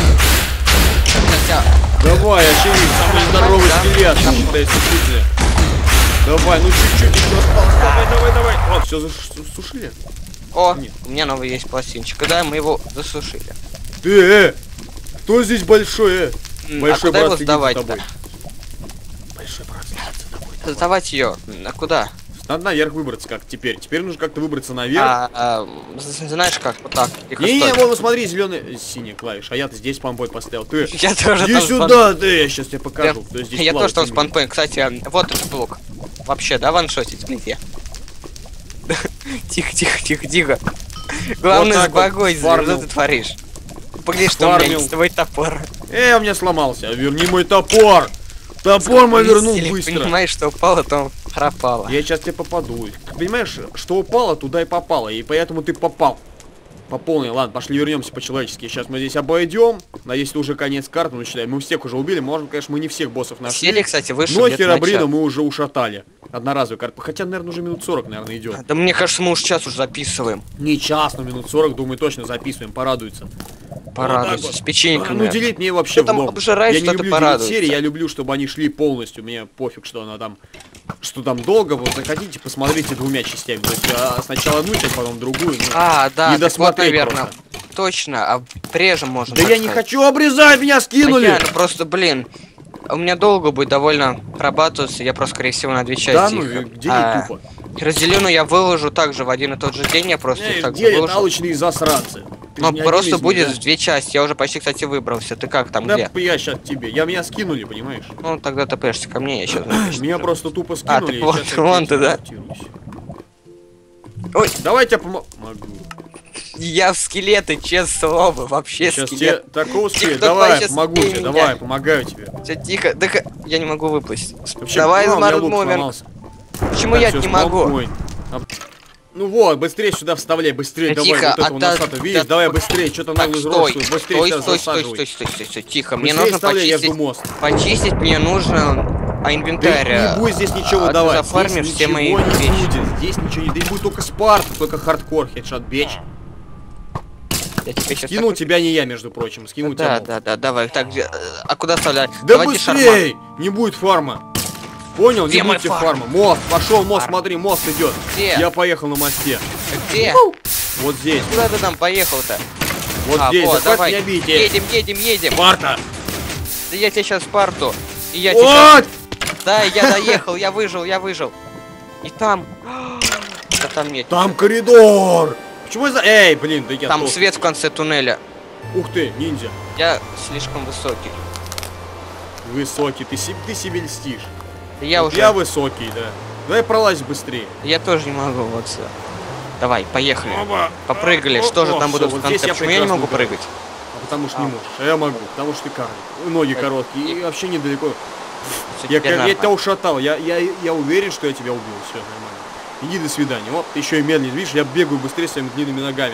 Давай, очевидно, самый здоровый Да. скелет, считай, сушителя. Давай, ну чуть-чуть еще осталось. Давай. Вот, все засушили? О, Нет. у меня новый есть пластинчик. Когда мы его засушили. Кто здесь большой, Большой куда брат его следит за сдавать-то? тобой. Большой брат следит за тобой. Сдавать ее. А куда? Надо наверх выбраться как теперь. Теперь нужно как-то выбраться наверх. Знаешь как? Вот так. Тихо, Не-не, стой. вон, смотри, зеленый, синяя клавиша. А я-то здесь помбой поставил. Ты, Я тоже иди там сюда, ты, я сейчас тебе покажу, кто здесь Я тоже плавает там именно. спанпоинт. Кстати, вот этот блок. Вообще, да, ваншотить где? Тихо. Главное, с богой, что ты творишь? Погляди, что у меня есть твой топор. У меня сломался. Верни мой топор. Топор мой вернул быстро. Понимаешь, что упало, то пропало. Я сейчас тебе попаду. Понимаешь, что упало, туда и попало. И поэтому ты попал. По полной. Ладно, пошли вернемся по-человечески. Сейчас мы здесь обойдем. Надеюсь, это уже конец карты. Ну, считай, мы всех уже убили. Может, конечно, мы не всех боссов нашли. Сели, кстати, вышли. Но Херобрина мы уже ушатали. Одноразовый карт. Хотя, наверное, уже минут 40, наверное, идет. Да мне кажется, мы уже час уже записываем. Не час, но минут 40, думаю, точно записываем. Порадуется. Порадуйся. Вот с печеньками. Ну, делить мне вообще там обжираешь, я не люблю делить серии, я люблю, чтобы они шли полностью. Мне пофиг, что она там... Что там долго, вот захотите, посмотрите двумя частями. То есть сначала одну часть, потом другую. Ну, да, не досмотреть, наверное. Просто. Точно, обрежем можно. Да я не хочу обрезать, меня скинули! Просто, блин, у меня долго будет довольно прорабатываться, я просто, скорее всего, на две части. Да, ну, делить тупо. Разделю, я выложу также в один и тот же день, я просто так делят алчные засранцы. Но просто будет в две части, я уже почти, кстати, выбрался. Ты как там, где? Да я сейчас тебе, меня скинули, понимаешь? Ну, тогда ты прешься ко мне, я сейчас... Меня просто тупо скинули. Вон ты, да? Ой, давай я помогу. Я в скелеты, честное слово, вообще сейчас скелет. Тебе такого успею, давай, помогу тебе, давай, помогаю тебе. Все, тихо, я не могу выплыть. Давай, Смарт-мувер. Почему я не могу? Ну вот, быстрее сюда вставляй, быстрее, давай, тихо, вот этого носатого, видишь, давай быстрее, что-то надо взрослую, быстрее сейчас засаживай. Стой, тихо, мне нужно почистить, мне нужно инвентарь. Не будь здесь ничего выдавать, зафармишь все мои вещи. Здесь ничего не, будет только Спарта, только хардкор, хедшот, бечь. Скинул тебя не я, между прочим, скинул тебя. Да, давай, так, а куда вставлять? Да быстрей, не будет фарма. Понял, не будьте фарма. Мост, пошел мост, смотри, мост идет. Где? Я поехал на мосте. Где? Вот здесь. Куда ты там поехал-то? Вот здесь, вот, давай. Меня бейте. Едем. Спарта. Да я тебе сейчас Спарту. И я вот! Да, я доехал, я выжил. И там... Да там нет. Там коридор. Почему я за... Эй, блин, да я... Там свет в конце туннеля. Ух ты, ниндзя. Я слишком высокий. Высокий, ты себе льстишь. Я вот уже... Я высокий, да. Давай пролазь быстрее. Я тоже не могу, вот все. Давай, поехали. Попрыгали. Что же там будут в конце? Почему я не могу прыгать? Потому что не можешь. А я могу, потому что ты карный. Ноги короткие и вообще недалеко. Я тебя ушатал. Я уверен, что я тебя убил. Все, нормально. Иди до свидания. Вот, еще и медленно. Видишь, я бегаю быстрее своими длинными ногами.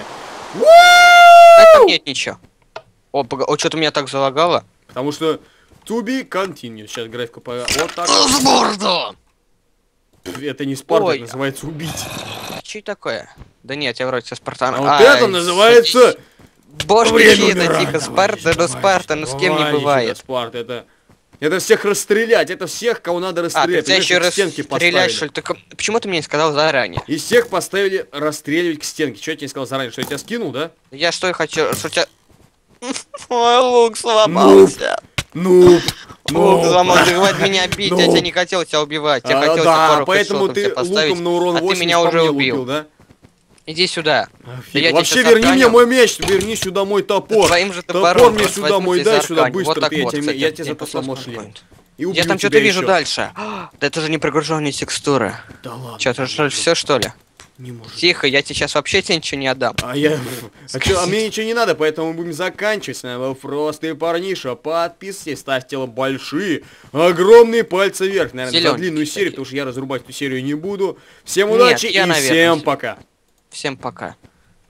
Там нет ничего. О, что-то меня так залагало. Потому что to be continued. Сейчас графика по... Вот так. Спарта! Это не Спарта, это называется убить. Что это такое? Да нет, я вроде со Спартаном. А вот это называется... Боже, это тихо, Спарта, но с кем не бывает. Спарта, это всех расстрелять, это всех, кого надо расстрелять. Ты еще расстрелять, что ли? Почему ты мне не сказал заранее? И всех поставили расстреливать к стенке. Что я тебе не сказал заранее? Что я тебя скинул, да? Я что и хочу, что тебя... Мой лук сломался. Лук сломался, ты хватит меня бить, я тебя не хотел тебя убивать. Я хотел да, поэтому ты луком на урон 8 ты меня уже убил, да? Иди сюда. Вообще верни мне мой меч, верни сюда мой топор. Твоим же топор мне сюда мой, дай сюда быстро, я тебе за то сломал шлем. Я там что-то вижу дальше. Да это же не прогруженные текстуры. Да ладно. Что-то все что ли? Не может. Тихо, я тебе сейчас вообще тебе ничего не отдам. А мне ничего не надо, поэтому мы будем заканчивать. С вами просто парниша. Подписывайтесь, ставьте большие, огромные пальцы вверх. Наверное, за длинную серию, потому что я разрубать эту серию не буду. Всем удачи и всем пока. Всем пока.